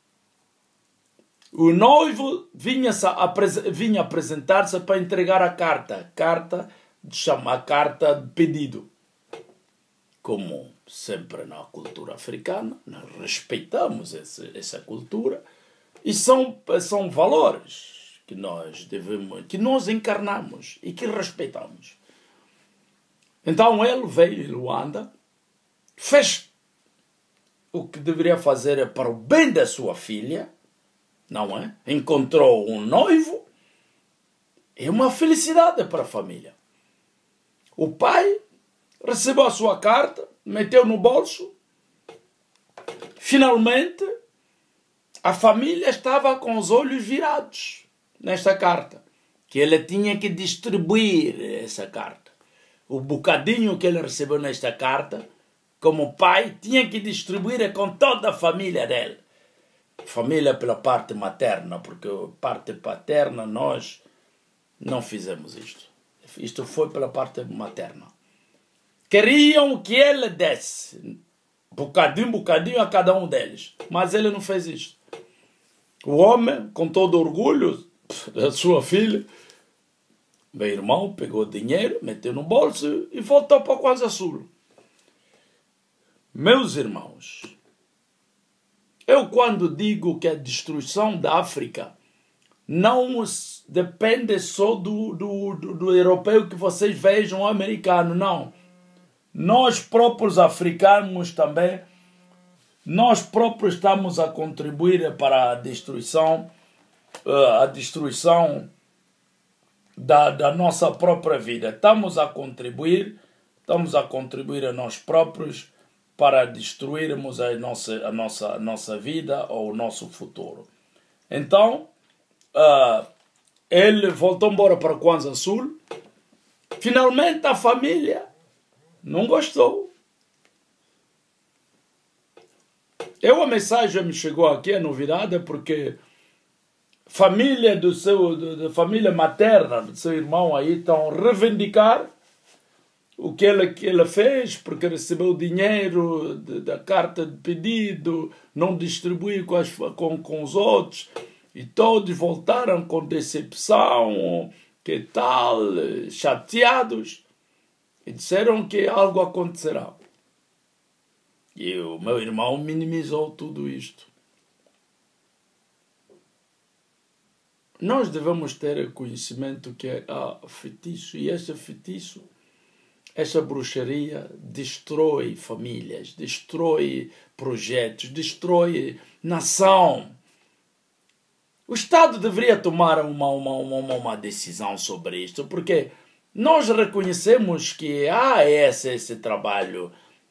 O noivo vinha apresentar-se para entregar a carta de pedido. Como sempre na cultura africana, nós respeitamos essa cultura e são valores que nós encarnamos e que respeitamos. Então ele veio em Luanda, fez o que deveria fazer para o bem da sua filha, não é? Encontrou um noivo, é uma felicidade para a família. O pai recebeu a sua carta, meteu no bolso. Finalmente, a família estava com os olhos virados nesta carta, que ele tinha que distribuir essa carta. O bocadinho que ele recebeu nesta carta, como pai, tinha que distribuir com toda a família dele. Família pela parte materna, porque parte paterna nós não fizemos isto. Isto foi pela parte materna. Queriam que ele desse bocadinho a cada um deles, mas ele não fez isto. O homem, com todo orgulho da sua filha, Meu irmão pegou dinheiro, meteu no bolso e voltou para o Kwanza Sul. Meus irmãos, eu quando digo que a destruição da África não depende só do europeu que vocês vejam, o americano, não. Nós próprios africanos também, nós próprios estamos a contribuir para a destruição da nossa própria vida. Estamos a contribuir a nós próprios para destruirmos a nossa vida ou o nosso futuro. Então, ele voltou embora para Kwanza Sul. Finalmente a família não gostou. A mensagem me chegou aqui, a novidade, porque família da família materna do seu irmão aí estão a reivindicar o que ele fez, porque recebeu dinheiro da carta de pedido, não distribuiu com os outros, e todos voltaram com decepção, que tal, chateados, e disseram que algo acontecerá. E o meu irmão minimizou tudo isto. Nós devemos ter conhecimento que há feitiço, e esse feitiço, essa bruxaria destrói famílias, destrói projetos, destrói nação. O Estado deveria tomar uma decisão sobre isto, porque nós reconhecemos que há esse trabalho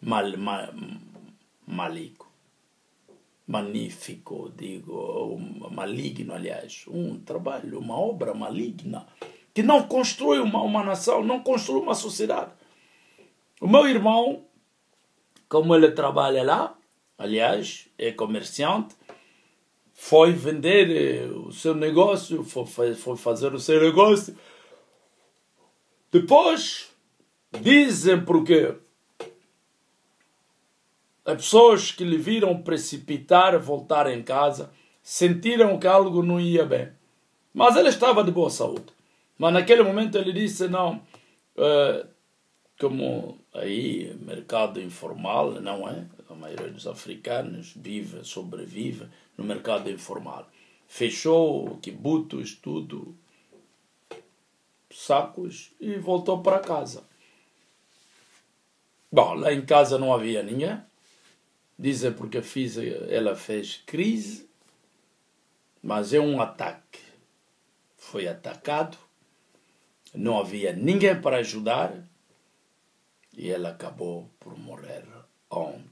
magnífico, maligno, aliás, um trabalho, uma obra maligna, que não constrói uma nação, não constrói uma sociedade. O meu irmão, como ele trabalha lá, aliás, é comerciante, foi vender o seu negócio, foi fazer o seu negócio. Depois, dizem porque as pessoas que lhe viram precipitar, voltar em casa, sentiram que algo não ia bem. Mas ele estava de boa saúde. Mas naquele momento ele disse, não, como aí mercado informal, não é? A maioria dos africanos sobrevive no mercado informal. Fechou quibutos, tudo, sacos, e voltou para casa. Bom, lá em casa não havia ninguém. Dizem porque ela fez crise, mas é um ataque. Foi atacado, não havia ninguém para ajudar e ela acabou por morrer ontem.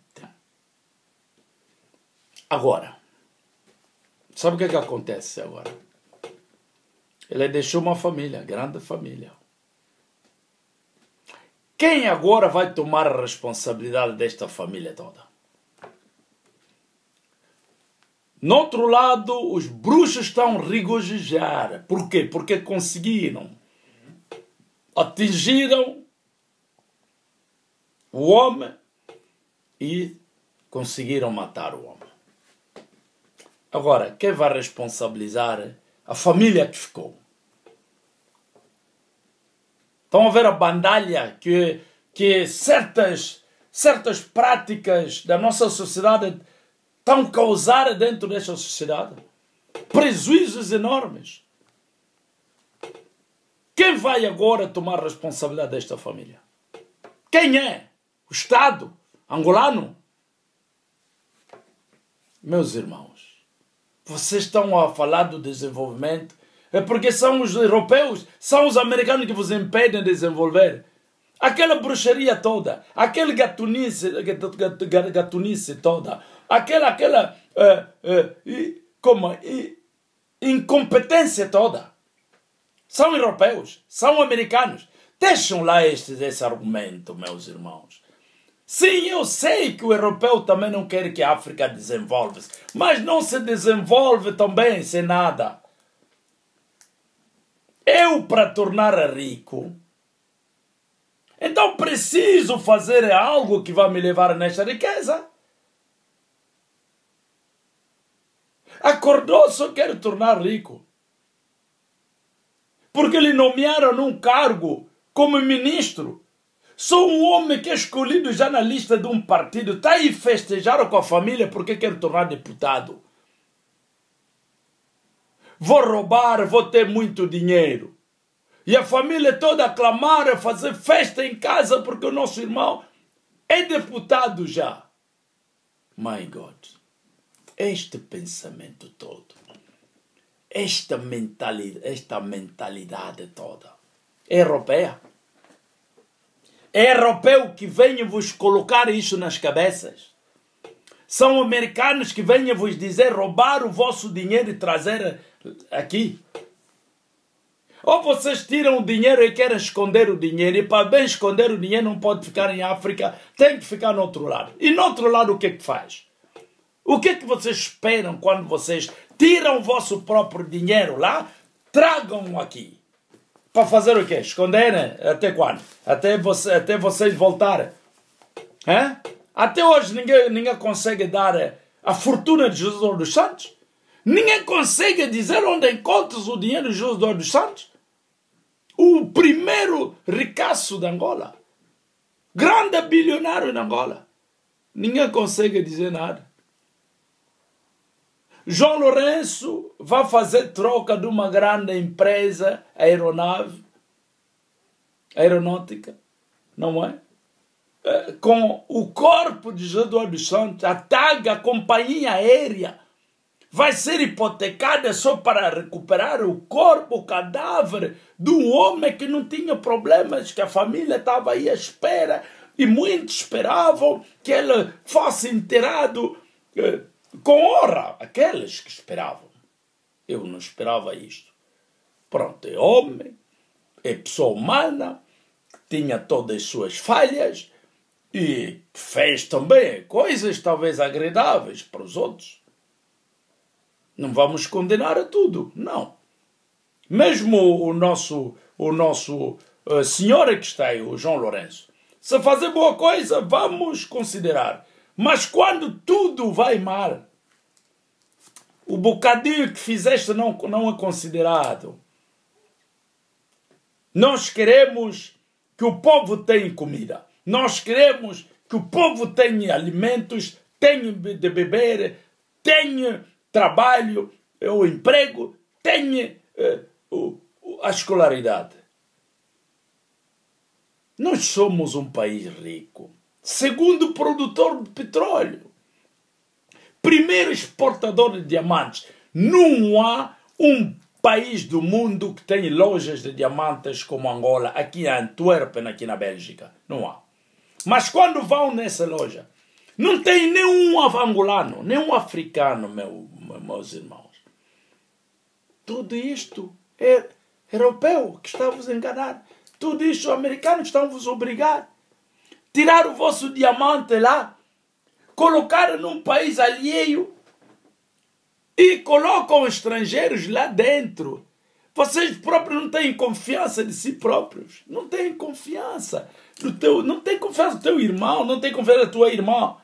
Agora, sabe o que acontece agora? Ele deixou uma família, grande família. Quem agora vai tomar a responsabilidade desta família toda? No outro lado, os bruxos estão a regozijar. Por quê? Porque atingiram o homem e conseguiram matar o homem. Agora, quem vai responsabilizar a família que ficou? Estão a ver a bandalha que certas práticas da nossa sociedade estão a causar dentro desta sociedade? Prejuízos enormes. Quem vai agora tomar a responsabilidade desta família? Quem é? O Estado angolano? Meus irmãos, vocês estão a falar do desenvolvimento, é porque são os europeus, são os americanos que vos impedem de desenvolver. Aquela bruxaria toda, aquela gatunice toda, aquela incompetência toda. São europeus, são americanos. Deixam lá esse argumento, meus irmãos. Sim, eu sei que o europeu também não quer que a África desenvolva-se, mas não se desenvolve também sem nada. Eu, para tornar rico, então preciso fazer algo que vai me levar nesta riqueza. Acordou, só quero tornar rico. porque lhe nomearam num cargo como ministro. Sou um homem que é escolhido já na lista de um partido. Está aí festejar com a família porque quer tornar deputado. Vou roubar, vou ter muito dinheiro. E a família toda a clamar, a fazer festa em casa porque o nosso irmão é deputado já. My God. Este pensamento todo, esta mentalidade toda, é europeia. É europeu que venha vos colocar isso nas cabeças. São americanos que venham vos dizer roubar o vosso dinheiro e trazer aqui. Ou vocês tiram o dinheiro e querem esconder o dinheiro. E para bem esconder o dinheiro não pode ficar em África, tem que ficar no outro lado. E no outro lado o que é que faz? O que é que vocês esperam quando vocês tiram o vosso próprio dinheiro lá, tragam aqui? Para fazer o quê? Esconderem? Até quando? Até vocês voltarem. É? Até hoje ninguém consegue dar a fortuna de Jesus dos Santos. Ninguém consegue dizer onde encontras o dinheiro de Jesus dos Santos. O primeiro ricaço de Angola. Grande bilionário de Angola. Ninguém consegue dizer nada. João Lourenço vai fazer troca de uma grande empresa aeronáutica, não é? Com o corpo de Jesus dos Santos, a TAG, a companhia aérea, vai ser hipotecada só para recuperar o corpo, o cadáver de um homem que não tinha problemas, que a família estava aí à espera e muitos esperavam que ele fosse enterrado com honra, aqueles que esperavam. Eu não esperava isto. Pronto, é homem, é pessoa humana, tinha todas as suas falhas e fez também coisas talvez agradáveis para os outros. Não vamos condenar a tudo, não. Mesmo o nosso senhor que está aí, o João Lourenço, se fazer boa coisa, vamos considerar. Mas quando tudo vai mal, o bocadinho que fizeste não é considerado. Nós queremos que o povo tenha comida. Nós queremos que o povo tenha alimentos, tenha de beber, tenha trabalho, o emprego, tenha a escolaridade. Nós somos um país rico. Segundo produtor de petróleo. Primeiro exportador de diamantes. Não há um país do mundo que tem lojas de diamantes como Angola, aqui em Antwerpen, aqui na Bélgica. Não há. Mas quando vão nessa loja, não tem nenhum angolano, nenhum africano, meus irmãos. Tudo isto é europeu que está vos enganar. Tudo isto americanos estão vos obrigar. Tirar o vosso diamante lá, colocar num país alheio e colocam estrangeiros lá dentro. Vocês próprios não têm confiança de si próprios. Não têm confiança. Não têm confiança do teu irmão, não têm confiança da tua irmã.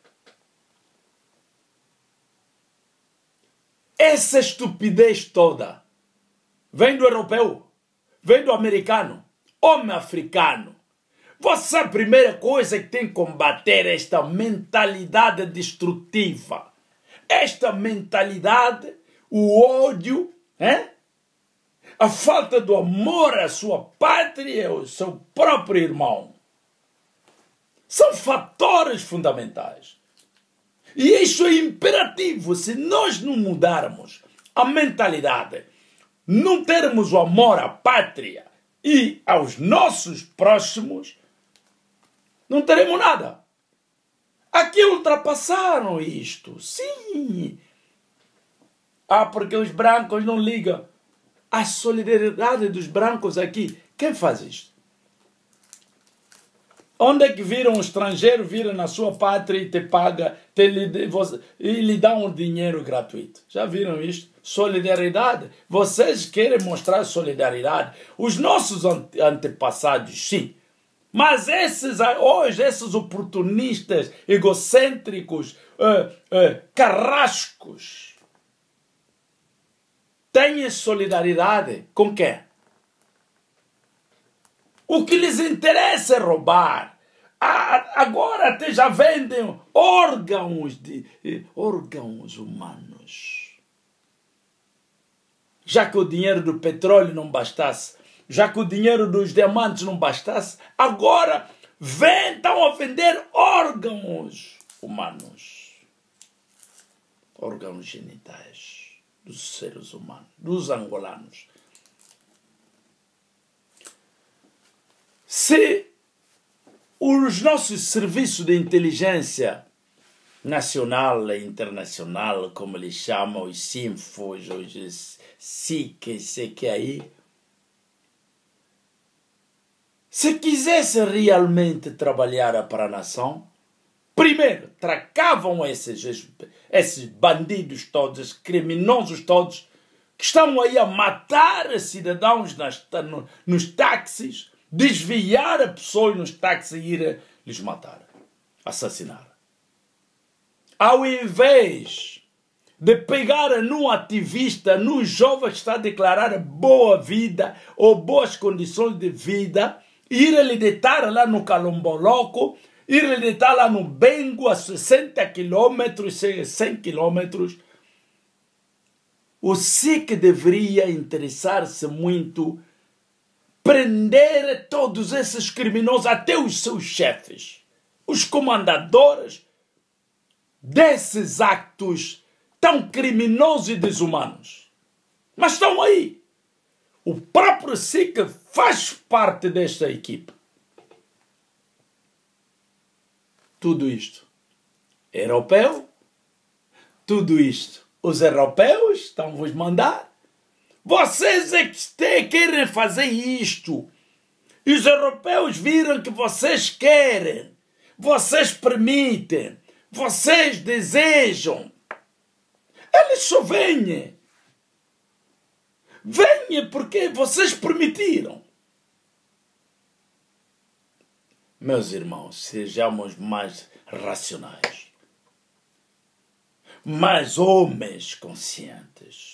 Essa estupidez toda vem do europeu, vem do americano, homem africano. Você, a primeira coisa que tem que combater é esta mentalidade destrutiva. Esta mentalidade, o ódio, a falta do amor à sua pátria e ao seu próprio irmão. São fatores fundamentais. E isso é imperativo. Se nós não mudarmos a mentalidade, não termos o amor à pátria e aos nossos próximos, não teremos nada. Aqui ultrapassaram isto. Sim. Porque os brancos não ligam. A solidariedade dos brancos aqui. Quem faz isto? Onde é que viram um estrangeiro, viram na sua pátria e te paga e lhe dá um dinheiro gratuito? Já viram isto? Solidariedade. Vocês querem mostrar solidariedade. Os nossos antepassados, sim. Mas hoje, esses oportunistas, egocêntricos, carrascos, têm solidariedade com quem? O que lhes interessa é roubar. Agora até já vendem órgãos humanos. Já que o dinheiro do petróleo não bastasse, já que o dinheiro dos diamantes não bastasse, agora estão a vender órgãos humanos. Órgãos genitais dos seres humanos, dos angolanos. Se os nossos serviços de inteligência nacional e internacional, como eles chamam, os SINFOs, os SIC, sei que aí, se quisesse realmente trabalhar para a nação, primeiro, tracavam esses bandidos todos, esses criminosos todos, que estão aí a matar cidadãos nos táxis, desviar a pessoas nos táxis e ir lhes matar, assassinar. Ao invés de pegar num ativista, num jovem que está a declarar boa vida ou boas condições de vida, ir lhe deitar lá no Calomboloco, ir lhe deitar lá no Bengo a 60 quilômetros, 100 quilômetros, o SIC deveria interessar-se muito prender todos esses criminosos, até os seus chefes, os comandadores desses actos tão criminosos e desumanos. Mas estão aí. O próprio SIC faz parte desta equipe. Tudo isto europeu, tudo isto os europeus estão a vos mandar. Vocês é que querem fazer isto. E os europeus viram que vocês querem, vocês permitem, vocês desejam. Eles só vêm. Venham porque vocês permitiram. Meus irmãos, sejamos mais racionais. Mais homens conscientes.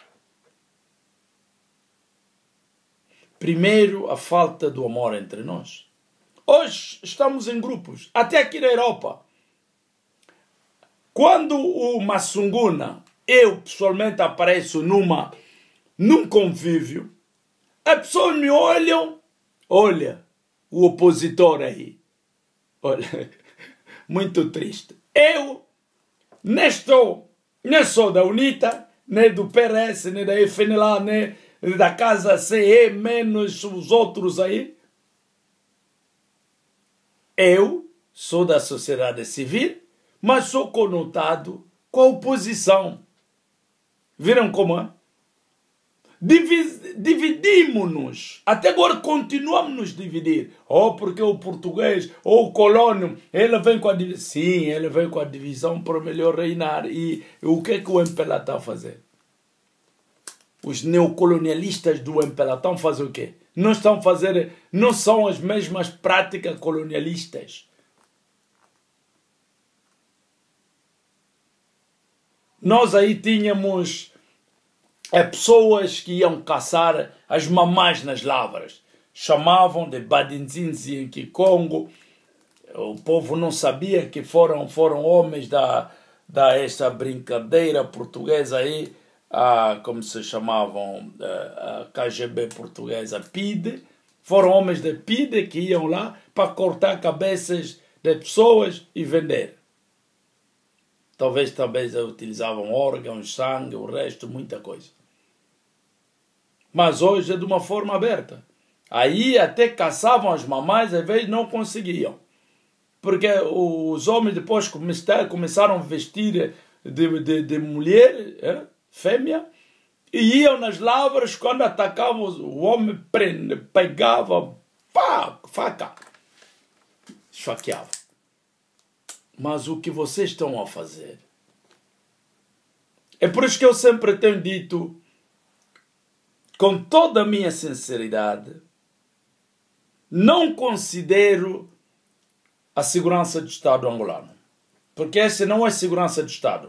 Primeiro, a falta do amor entre nós. Hoje estamos em grupos, até aqui na Europa. Quando o Massunguna, eu pessoalmente apareço num convívio, as pessoas me olham, olha, o opositor aí. Olha, muito triste. Eu nem sou da UNITA, nem do PRS, nem da FNLA, nem da Casa CE, menos os outros aí. Eu sou da sociedade civil, mas sou conotado com a oposição. Viram como é? Dividimos-nos. Até agora continuamos a nos dividir. Ou porque o português, ou o colônio, ele vem com a divisão. Sim, ele vem com a divisão para melhor reinar. E o que é que o MPLA está a fazer? Os neocolonialistas do MPLA estão a fazer o quê? Não são as mesmas práticas colonialistas. Nós aí tínhamos pessoas que iam caçar as mamás nas lavras. Chamavam de Badinzinzi em Kikongo. O povo não sabia que foram homens esta brincadeira portuguesa aí, como se chamavam, a KGB portuguesa, PIDE. Foram homens de PIDE que iam lá para cortar cabeças de pessoas e vender. Talvez também utilizavam órgãos, sangue, o resto, muita coisa. Mas hoje é de uma forma aberta. Aí até caçavam as mamães, às vezes não conseguiam. Porque os homens depois começaram a vestir de mulher, fêmea, e iam nas lavras, quando atacavam, o homem pegava, faca, esfaqueava. Mas o que vocês estão a fazer? É por isso que eu sempre tenho dito, com toda a minha sinceridade, não considero a segurança do Estado angolano. Porque essa não é segurança do Estado.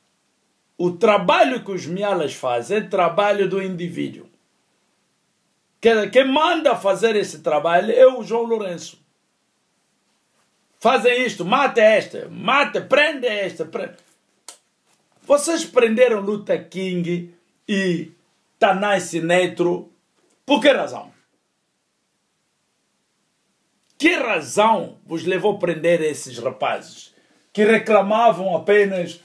O trabalho que os mialas fazem é trabalho do indivíduo. Quem manda fazer esse trabalho é o João Lourenço. Fazem isto, mata esta, prende esta. Vocês prenderam Luther King e Tanasi Netro por que razão? Que razão vos levou a prender esses rapazes que reclamavam apenas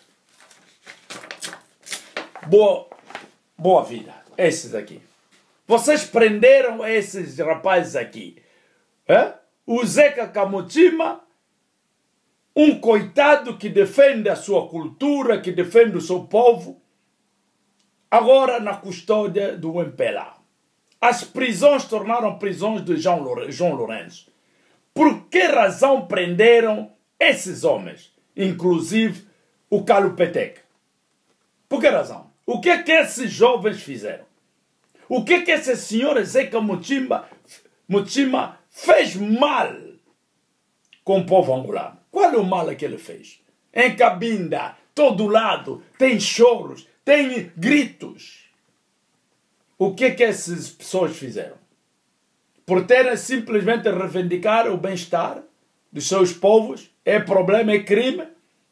boa vida? Esses aqui. Vocês prenderam esses rapazes aqui. O Zeca Camutima, um coitado que defende a sua cultura, que defende o seu povo, agora na custódia do MPLA. As prisões tornaram prisões de João Lourenço. Por que razão prenderam esses homens? Inclusive o Calupetec. Por que razão? O que é que esses jovens fizeram? O que é que esse senhor Zeca Mutima fez mal com o povo angolano? Qual é o mal que ele fez? Em Cabinda, todo lado, tem choros, tem gritos. O que é que essas pessoas fizeram? Por terem simplesmente reivindicar o bem-estar dos seus povos? É problema, é crime?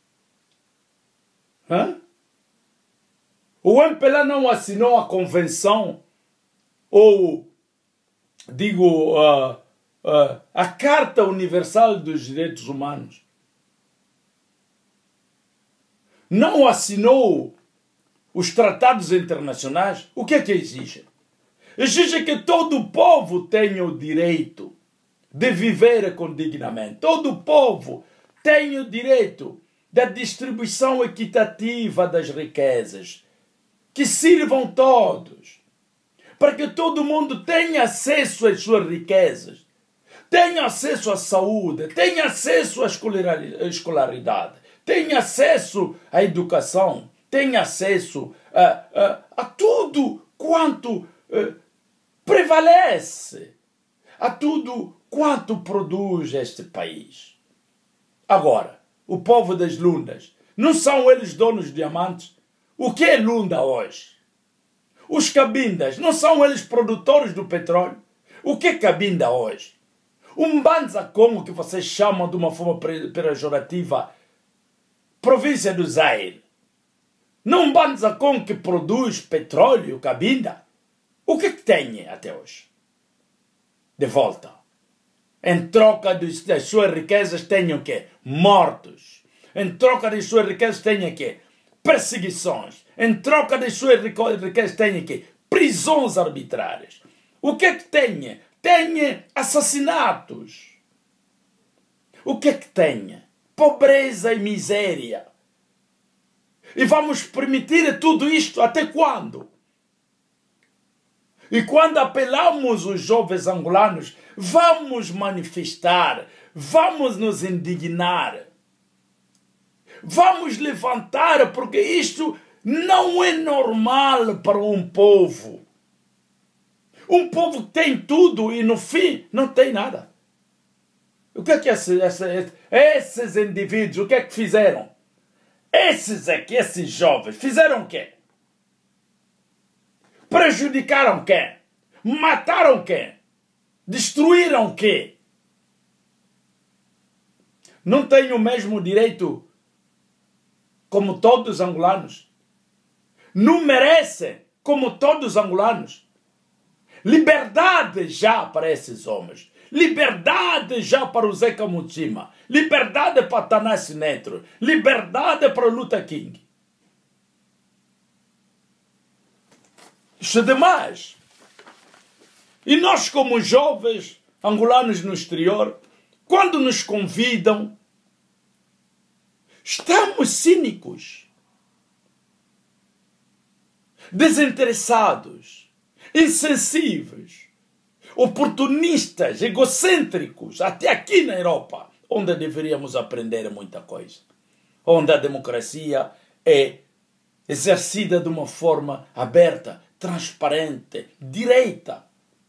O MPLA não assinou a convenção, ou, digo, a Carta Universal dos Direitos Humanos. Não assinou os tratados internacionais. O que é que exige? Exige que todo o povo tenha o direito de viver dignamente. Todo o povo tem o direito da distribuição equitativa das riquezas, que sirvam todos, para que todo mundo tenha acesso às suas riquezas, tenha acesso à saúde, tenha acesso à escolaridade, tenha acesso à educação, tenha acesso a tudo quanto prevalece, a tudo quanto produz este país. Agora, o povo das Lundas, não são eles donos de diamantes? O que é Lunda hoje? Os Cabindas, não são eles produtores do petróleo? O que é Cabinda hoje? Um Banza Congo, que vocês chamam de uma forma pejorativa, província do Zaire. Não Banza Congo que produz petróleo, Cabinda? O que tem até hoje? De volta. Em troca das suas riquezas tem o quê? Mortos. Em troca das suas riquezas tem o quê? Perseguições. Em troca das suas riquezas tem o quê? Prisões arbitrárias. O que é que tem? Tem assassinatos. O que é que tem? Pobreza e miséria. E vamos permitir tudo isto até quando? E quando apelamos os jovens angolanos, vamos manifestar, vamos nos indignar, vamos levantar, porque isto não é normal para um povo. Um povo que tem tudo e no fim não tem nada. O que é que esses indivíduos, o que é que fizeram? Esses jovens, fizeram o quê? Prejudicaram quem? Mataram quem? Destruíram quem? Não têm o mesmo direito como todos os angolanos? Não merecem como todos os angolanos? Liberdade já para esses homens. Liberdade já para o Zeca Mutima. Liberdade para Tanasi Netro. Liberdade para o Luther King. Isso é demais. E nós, como jovens angolanos no exterior, quando nos convidam, estamos cínicos, desinteressados, insensíveis, oportunistas, egocêntricos, até aqui na Europa, onde deveríamos aprender muita coisa, onde a democracia é exercida de uma forma aberta, transparente, direita.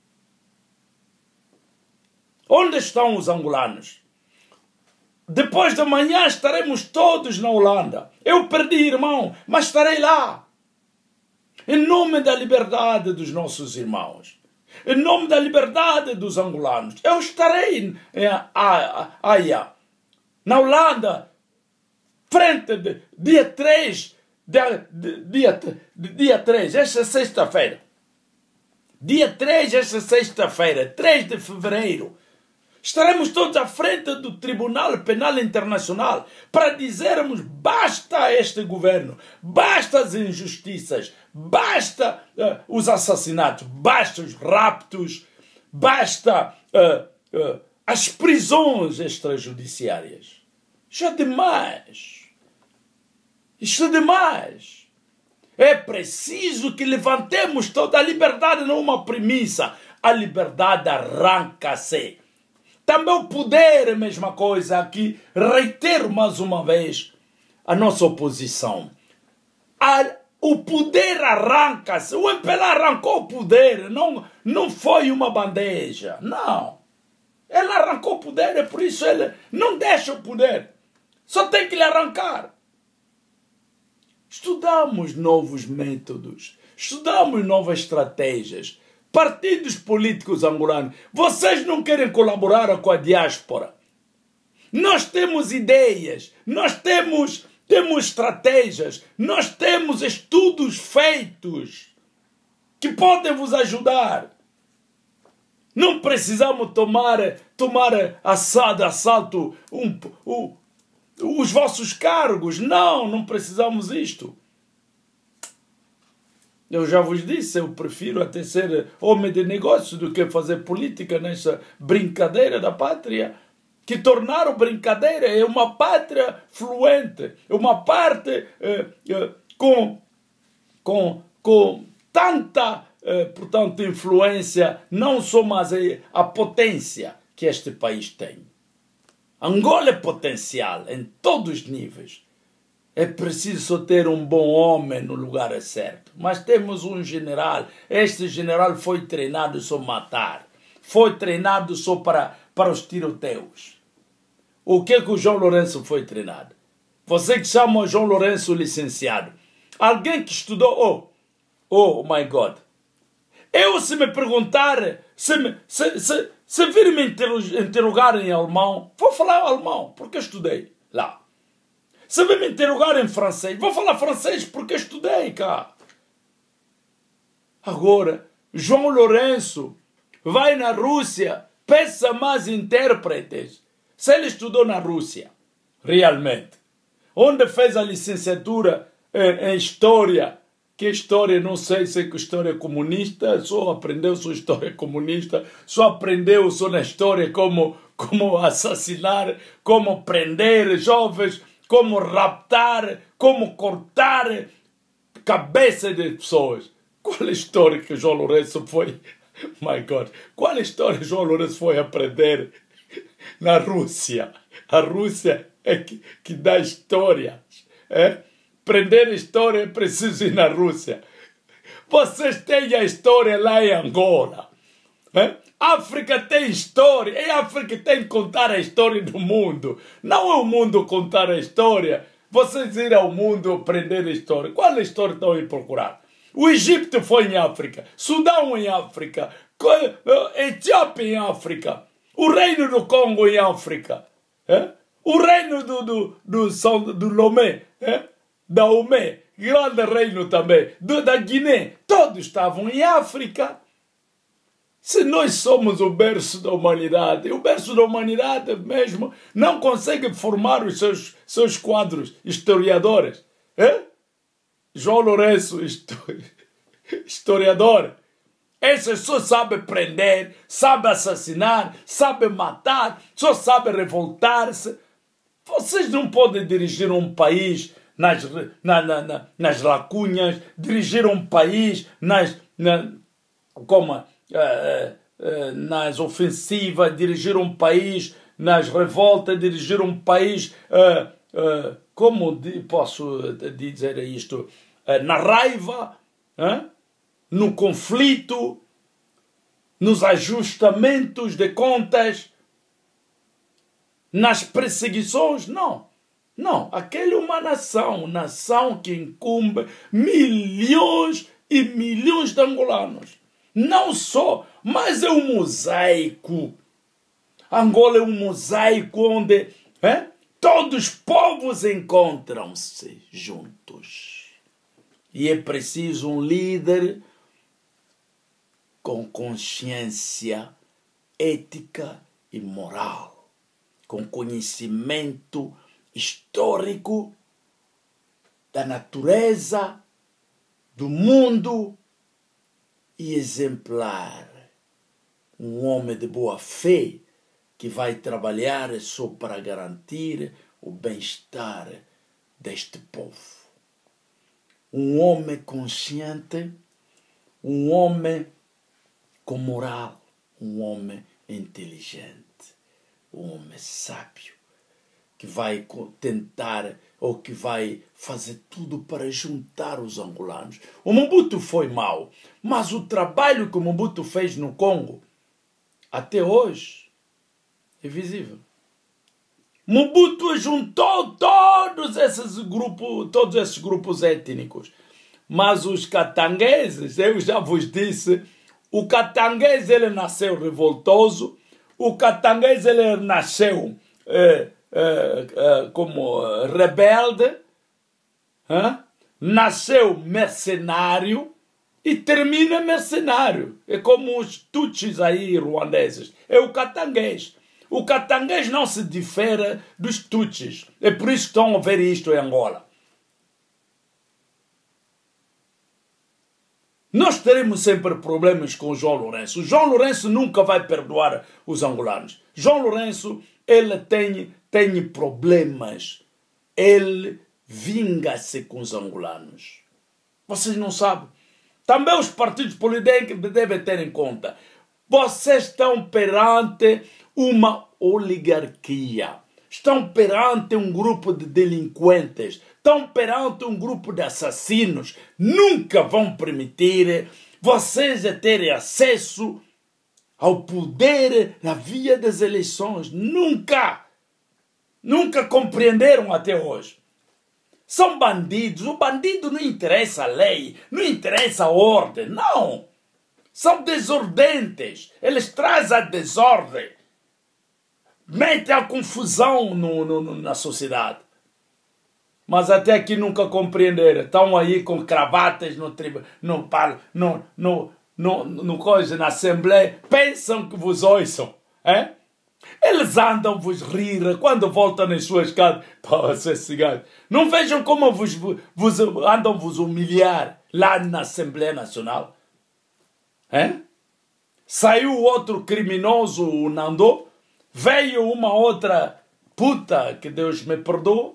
Onde estão os angolanos? Depois de amanhã estaremos todos na Holanda. Eu perdi, irmão, mas estarei lá. Em nome da liberdade dos nossos irmãos. em nome da liberdade dos angolanos. Eu estarei aí, na Holanda, frente de dia 3, dia 3, esta sexta-feira. Dia 3, esta sexta-feira, 3 de fevereiro. Estaremos todos à frente do Tribunal Penal Internacional para dizermos basta a este governo, basta as injustiças, basta os assassinatos, basta os raptos, basta as prisões extrajudiciárias. Isso é demais. Isso é demais. É preciso que levantemos toda a liberdade, não uma premissa. A liberdade arranca-se. Também o poder é a mesma coisa aqui. Reitero mais uma vez a nossa oposição. O poder arranca-se. O MPLA arrancou o poder. Não foi uma bandeja. Não. Ele arrancou o poder. É por isso ele não deixa o poder. Só tem que lhe arrancar. Estudamos novos métodos. Estudamos novas estratégias. Partidos políticos angolanos, vocês não querem colaborar com a diáspora. Nós temos ideias, nós temos estratégias, nós temos estudos feitos que podem vos ajudar. Não precisamos tomar assalto os vossos cargos. Não precisamos isto. Eu já vos disse, eu prefiro até ser homem de negócio do que fazer política nessa brincadeira da pátria. Que tornaram brincadeira é uma pátria fluente, é uma parte com tanta, portanto, influência, não só mais a potência que este país tem. Angola é potencial em todos os níveis. É preciso só ter um bom homem no lugar certo. Mas temos um general. Este general foi treinado só matar. Foi treinado só para os tiroteios. O que o João Lourenço foi treinado? Você que chama o João Lourenço licenciado. Alguém que estudou... Oh my God. Eu, se me perguntar... Se vir me interrogar em alemão, vou falar alemão, porque eu estudei lá. Se me interrogar em francês, vou falar francês porque estudei cá. Agora, João Lourenço vai na Rússia, peça mais intérpretes. Se ele estudou na Rússia, realmente, onde fez a licenciatura em História, que história, não sei se é história comunista, só aprendeu sua história comunista, só aprendeu só na história como assassinar, como prender jovens, como raptar, como cortar cabeça de pessoas. Qual a história que João Lourenço foi... My God. Qual a história João Lourenço foi aprender na Rússia? A Rússia é que dá histórias. Prender a história é preciso ir na Rússia. Vocês têm a história lá em Angola. África tem história. É a África que tem que contar a história do mundo. Não é o mundo contar a história. Vocês irem ao mundo aprender a história. Qual a história estão a procurar? O Egito foi em África. Sudão em África. Etiópia em África. O Reino do Congo em África. O Reino do Lomé. Da Omé. Grande reino também. Da Guiné. Todos estavam em África. Se nós somos o berço da humanidade, o berço da humanidade mesmo não consegue formar os seus quadros historiadores. João Lourenço, historiador. Esse só sabe prender, sabe assassinar, sabe matar, só sabe revoltar-se. Vocês não podem dirigir um país nas lacunhas, dirigir um país nas ofensivas, dirigir um país nas revoltas, dirigir um país, como posso dizer isto, na raiva, no conflito, nos ajustamentos de contas, nas perseguições. Não, aquela é uma nação que incumbe milhões e milhões de angolanos. Não só, mas é um mosaico. Angola é um mosaico onde todos os povos encontram-se juntos. E é preciso um líder com consciência ética e moral, com conhecimento histórico da natureza, do mundo e exemplar. Um homem de boa fé que vai trabalhar só para garantir o bem-estar deste povo. Um homem consciente, um homem com moral, um homem inteligente, um homem sábio, que vai tentar ou que vai fazer tudo para juntar os angolanos. O Mobutu foi mau, mas o trabalho que o Mobutu fez no Congo, até hoje, é visível. Mobutu juntou todos esses grupos étnicos. Mas os catangueses, eu já vos disse, o catanguês ele nasceu revoltoso, o catanguês ele nasceu como rebelde, nasceu mercenário e termina mercenário. É como os tutsis aí ruandeses. É o catanguês. O catanguês não se difere dos tutsis. É por isso que estão a ver isto em Angola. Nós teremos sempre problemas com o João Lourenço. O João Lourenço nunca vai perdoar os angolanos. João Lourenço, ele tem problemas. Ele vinga-se com os angolanos. Vocês não sabem. Também os partidos políticos devem ter em conta. Vocês estão perante uma oligarquia. Estão perante um grupo de delinquentes. Estão perante um grupo de assassinos. Nunca vão permitir vocês a terem acesso ao poder na via das eleições. Nunca. Nunca compreenderam até hoje. São bandidos. O bandido não interessa a lei, não interessa a ordem. Não. São desordentes. Eles trazem a desordem. Metem a confusão na sociedade. Mas até aqui nunca compreenderam. Estão aí com cravatas na Assembleia. Pensam que vos ouçam. É? Eles andam vos rir quando voltam nas suas casas. Pô, esse gajo. Não vejam como andam vos humilhar lá na Assembleia Nacional. É? Saiu outro criminoso, o Nando. Veio uma outra puta, que Deus me perdoe.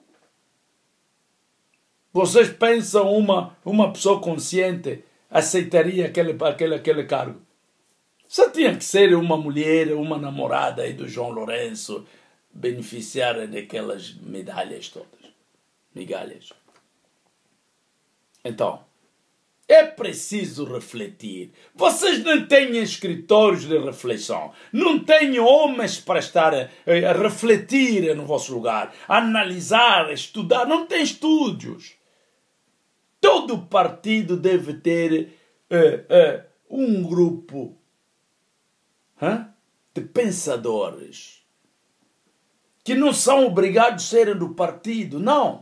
Vocês pensam uma pessoa consciente aceitaria aquele cargo? Só tinha que ser uma mulher, uma namorada aí do João Lourenço, beneficiar daquelas medalhas todas. Migalhas. Então, é preciso refletir. Vocês não têm escritórios de reflexão. Não têm homens para estar a refletir no vosso lugar. Analisar, estudar. Não tem estúdios. Todo partido deve ter um grupo de pensadores que não são obrigados a serem do partido. Não.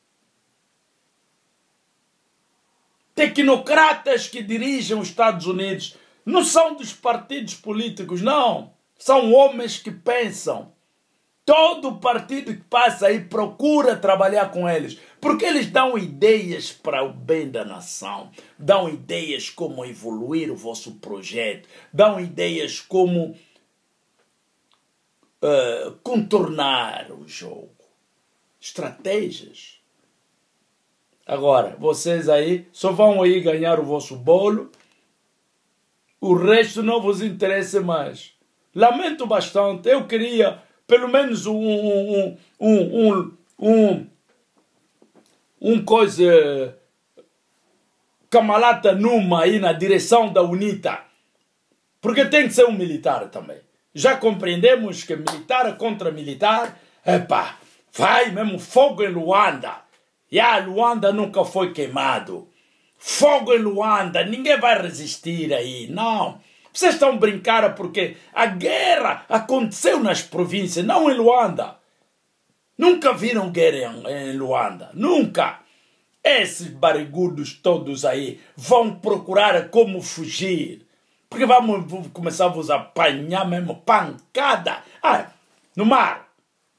Tecnocratas que dirigem os Estados Unidos não são dos partidos políticos, não. São homens que pensam. Todo partido que passa aí procura trabalhar com eles, porque eles dão ideias para o bem da nação, dão ideias como evoluir o vosso projeto, dão ideias como contornar o jogo, estratégias. Agora, vocês aí só vão aí ganhar o vosso bolo, o resto não vos interessa mais. Lamento bastante, eu queria pelo menos coisa camalata numa aí na direção da UNITA, porque tem que ser um militar também. Já compreendemos que militar contra militar, vai mesmo fogo em Luanda. E a Luanda nunca foi queimado. fogo em Luanda, ninguém vai resistir aí, não. Vocês estão brincando porque a guerra aconteceu nas províncias, não em Luanda. Nunca viram guerra em Luanda, nunca. Esses barrigudos todos aí vão procurar como fugir. Porque vamos começar a vos apanhar mesmo, pancada. No mar.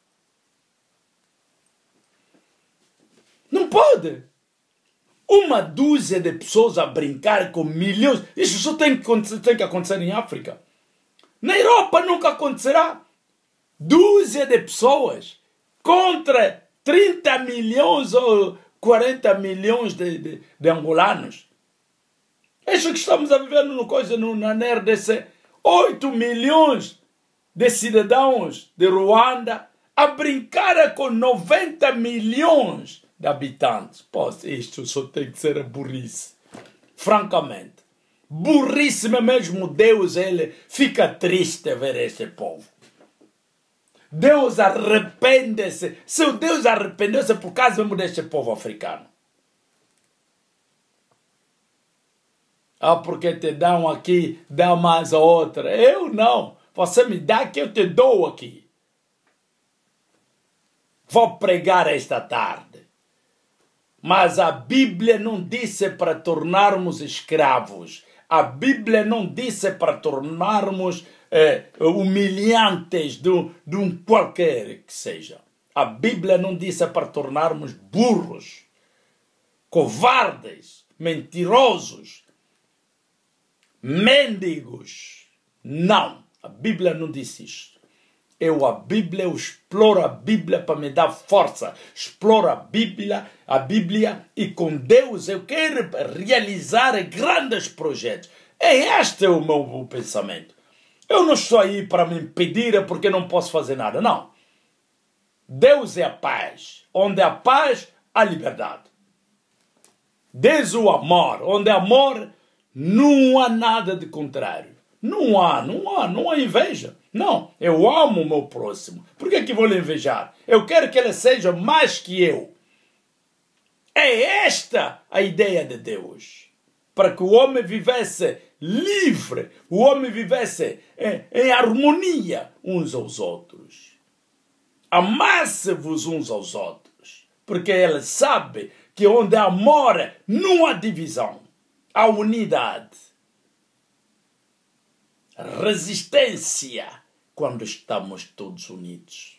Não pode. Uma dúzia de pessoas a brincar com milhões. Isso só tem que acontecer em África. Na Europa nunca acontecerá. Dúzia de pessoas contra 30 milhões ou 40 milhões de angolanos. Isso que estamos a viver na RDC. 8 milhões de cidadãos de Ruanda a brincar com 90 milhões de habitantes. Pô, isto só tem que ser a burrice. Francamente. Burrice mesmo. Deus, ele fica triste a ver este povo. Deus arrepende-se. Se Deus arrependeu-se por causa mesmo deste povo africano. Porque te dão aqui, dá mais a outra. Eu não. Você me dá que eu te dou aqui. Vou pregar esta tarde. Mas a Bíblia não disse para tornarmos escravos. A Bíblia não disse para tornarmos humilhantes de um qualquer que seja. A Bíblia não disse para tornarmos burros, covardes, mentirosos, mendigos. Não, a Bíblia não disse isto. Eu exploro a Bíblia para me dar força. Exploro a Bíblia e com Deus eu quero realizar grandes projetos. Este é o meu pensamento. Eu não estou aí para me impedir porque não posso fazer nada, não. Deus é a paz. Onde há paz, há liberdade. Deus é o amor. Onde há amor, não há nada de contrário. Não há inveja. Não, eu amo o meu próximo. Por que vou lhe invejar? Eu quero que ele seja mais que eu. É esta a ideia de Deus. Para que o homem vivesse livre, o homem vivesse em harmonia uns aos outros. Amasse-vos uns aos outros. Porque ele sabe que onde há amor, não há divisão. Há unidade. Resistência quando estamos todos unidos.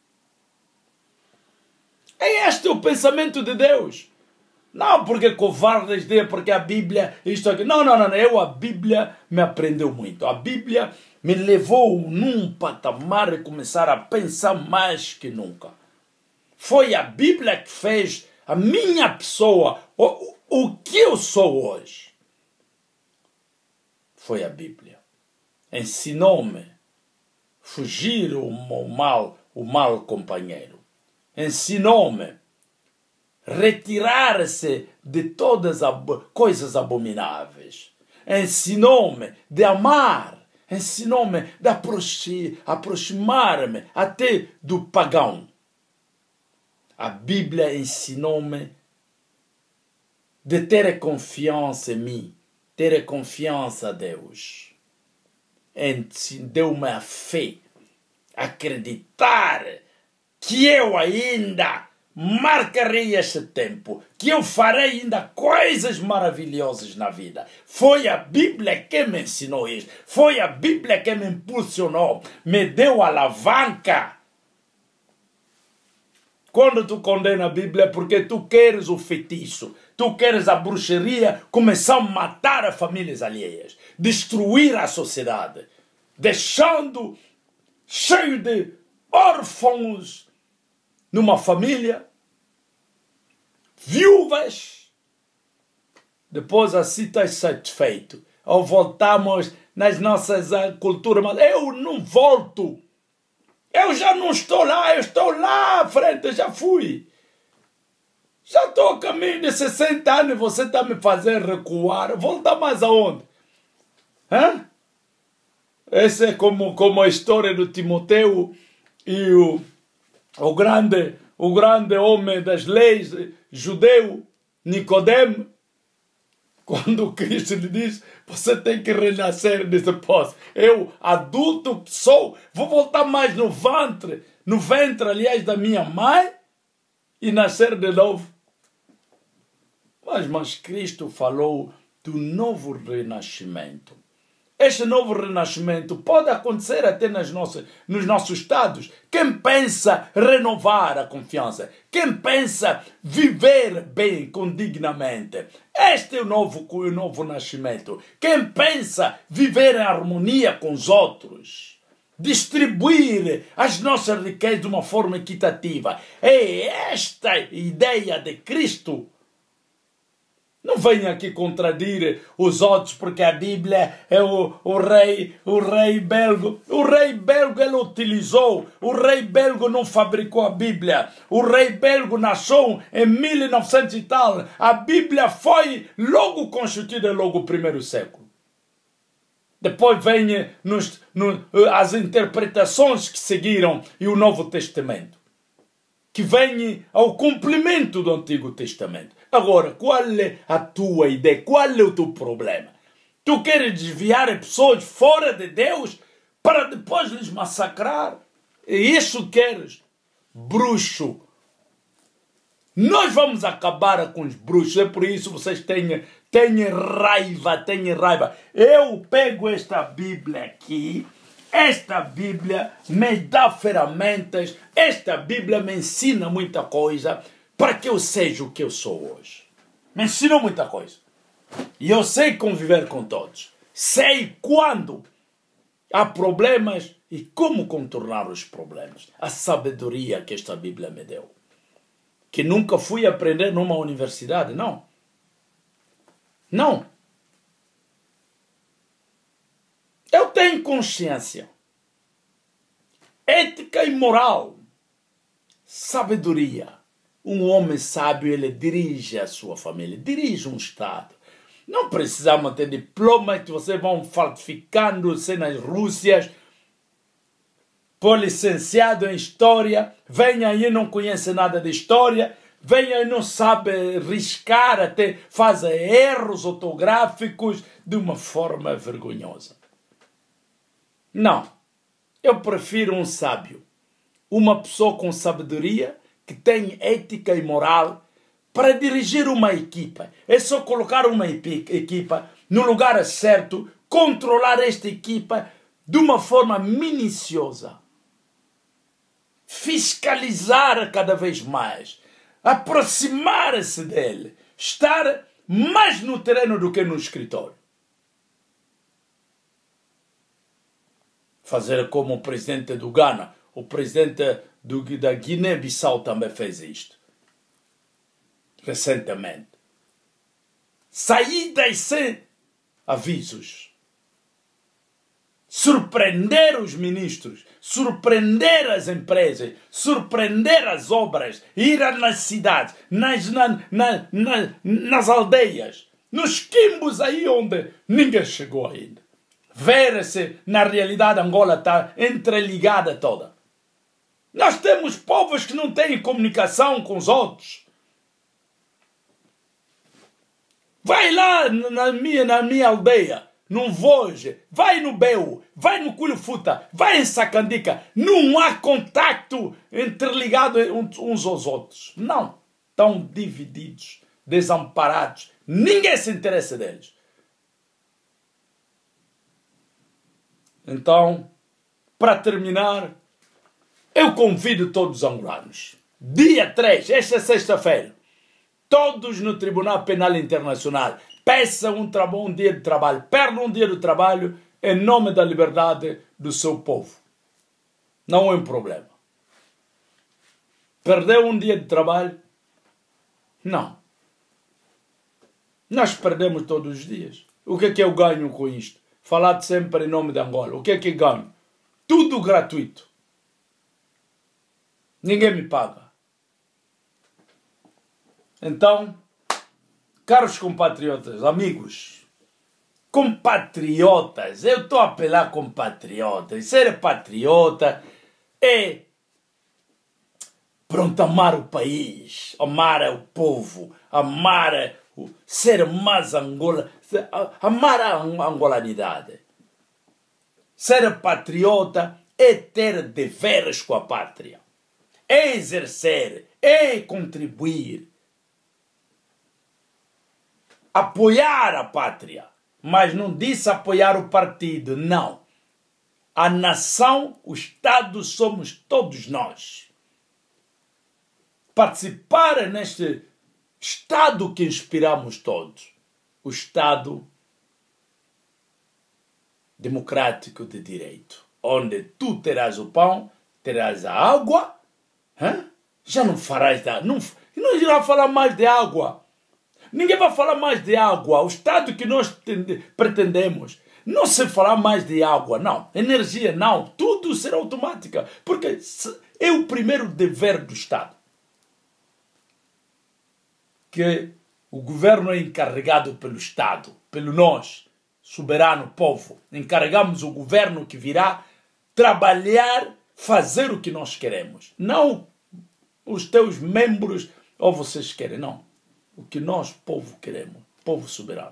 É este o pensamento de Deus. Não porque covardes porque a Bíblia, isto aqui. Não. A Bíblia me aprendeu muito. A Bíblia me levou num patamar de começar a pensar mais que nunca. Foi a Bíblia que fez a minha pessoa, o que eu sou hoje. Foi a Bíblia. Ensinou-me a fugir o mal companheiro. Ensinou-me a retirar-se de todas as coisas abomináveis. Ensinou-me de amar. Ensinou-me de aproximar-me até do pagão. A Bíblia ensinou-me de ter confiança em mim, ter confiança a Deus. Deu-me a fé, acreditar que eu ainda marcarei este tempo, que eu farei ainda coisas maravilhosas na vida. Foi a Bíblia que me ensinou isso, foi a Bíblia que me impulsionou, me deu alavanca. Quando tu condena a Bíblia é porque tu queres o feitiço, tu queres a bruxaria, começar a matar as famílias alheias, destruir a sociedade, deixando cheio de órfãos numa família, viúvas. Depois assim estás satisfeito. Ou voltamos nas nossas culturas, mas eu não volto. Eu já não estou lá, eu estou lá à frente, já fui. Já estou a caminho de 60 anos e você está me fazendo recuar. Voltar mais aonde? Hã? Essa é como a história do Timoteu e o grande homem das leis, judeu, Nicodemo, quando Cristo lhe diz, você tem que renascer desse poço. Eu, adulto que sou, vou voltar mais no ventre, aliás, da minha mãe e nascer de novo. Mas Cristo falou do novo renascimento. Este novo renascimento pode acontecer até nos nossos estados. Quem pensa renovar a confiança, quem pensa viver bem, dignamente, este é o novo nascimento. Quem pensa viver em harmonia com os outros, distribuir as nossas riquezas de uma forma equitativa. É esta ideia de Cristo. Não venha aqui contradir os outros porque a Bíblia é o rei belga. O rei belga ele utilizou. O rei belga não fabricou a Bíblia. O rei belga nasceu em 1900 e tal. A Bíblia foi logo constituída logo no primeiro século. Depois vem as interpretações que seguiram e o Novo Testamento, que vem ao cumprimento do Antigo Testamento. Agora, qual é a tua ideia? Qual é o teu problema? Tu queres desviar pessoas fora de Deus para depois lhes massacrar? É isso que queres? Bruxo. Nós vamos acabar com os bruxos. É por isso que vocês têm raiva. Eu pego esta Bíblia aqui. Esta Bíblia me dá ferramentas. Esta Bíblia me ensina muita coisa para que eu seja o que eu sou hoje. Me ensinou muita coisa. E eu sei conviver com todos. Sei quando há problemas e como contornar os problemas. A sabedoria que esta Bíblia me deu. Que nunca fui aprender numa universidade, não. Não. Eu tenho consciência. Ética e moral. Sabedoria. Um homem sábio, ele dirige a sua família, dirige um Estado. Não precisamos ter diplomas que vocês vão falsificando-se nas Rússias. Por licenciado em História, vem aí e não conhece nada de História, vem aí e não sabe riscar, até faz erros ortográficos de uma forma vergonhosa. Não, eu prefiro um sábio, uma pessoa com sabedoria, que tem ética e moral para dirigir uma equipa. É só colocar uma equipa no lugar certo, controlar esta equipa de uma forma minuciosa. Fiscalizar cada vez mais. Aproximar-se dele. Estar mais no terreno do que no escritório. Fazer como o presidente do Ghana, o presidente da Guiné-Bissau também fez isto. Recentemente. Saídas sem avisos. Surpreender os ministros. Surpreender as empresas. Surpreender as obras. Ir nas cidades. Nas aldeias. Nos quimbos aí onde ninguém chegou ainda. Ver se na realidade Angola está entreligada toda. Nós temos povos que não têm comunicação com os outros. Vai lá na minha aldeia, no Voge, vai no Beu, vai no Culifuta, vai em Sacandica. Não há contacto interligado uns aos outros. Não. Estão divididos, desamparados. Ninguém se interessa deles. Então, para terminar, eu convido todos os angolanos. Dia 3, esta sexta-feira, todos no Tribunal Penal Internacional, peçam um dia de trabalho, perdam um dia de trabalho em nome da liberdade do seu povo. Não é um problema. Perdeu um dia de trabalho? Não. Nós perdemos todos os dias. O que é que eu ganho com isto? Falar sempre em nome de Angola. O que é que ganho? Tudo gratuito. Ninguém me paga. Então, caros compatriotas, amigos, compatriotas, eu estou a apelar compatriotas. Ser patriota é, pronto, amar o país, amar o povo, amar ser mais Angola, amar a angolanidade. Ser patriota é ter deveres com a pátria, é exercer, é contribuir, apoiar a pátria. Mas não disse apoiar o partido, não. A nação, o Estado, somos todos nós. Participar neste Estado que inspiramos todos. O Estado democrático de direito. Onde tu terás o pão, terás a água. Já não farás da... Não irá falar mais de água. Ninguém vai falar mais de água. O Estado que nós pretendemos. Não se falar mais de água, não. Energia, não. Tudo será automática. Porque é o primeiro dever do Estado. Que o governo é encarregado pelo Estado, pelo nós, soberano povo. Encarregamos o governo que virá trabalhar, fazer o que nós queremos. Não os teus membros ou vocês querem, não. O que nós, povo, queremos. Povo soberano.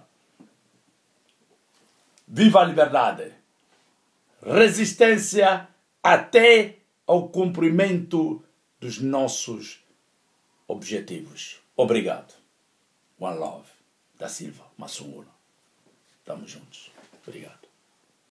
Viva a liberdade! Resistência até ao cumprimento dos nossos objetivos. Obrigado. One Love. Da Silva Massungula. Estamos juntos. Obrigado.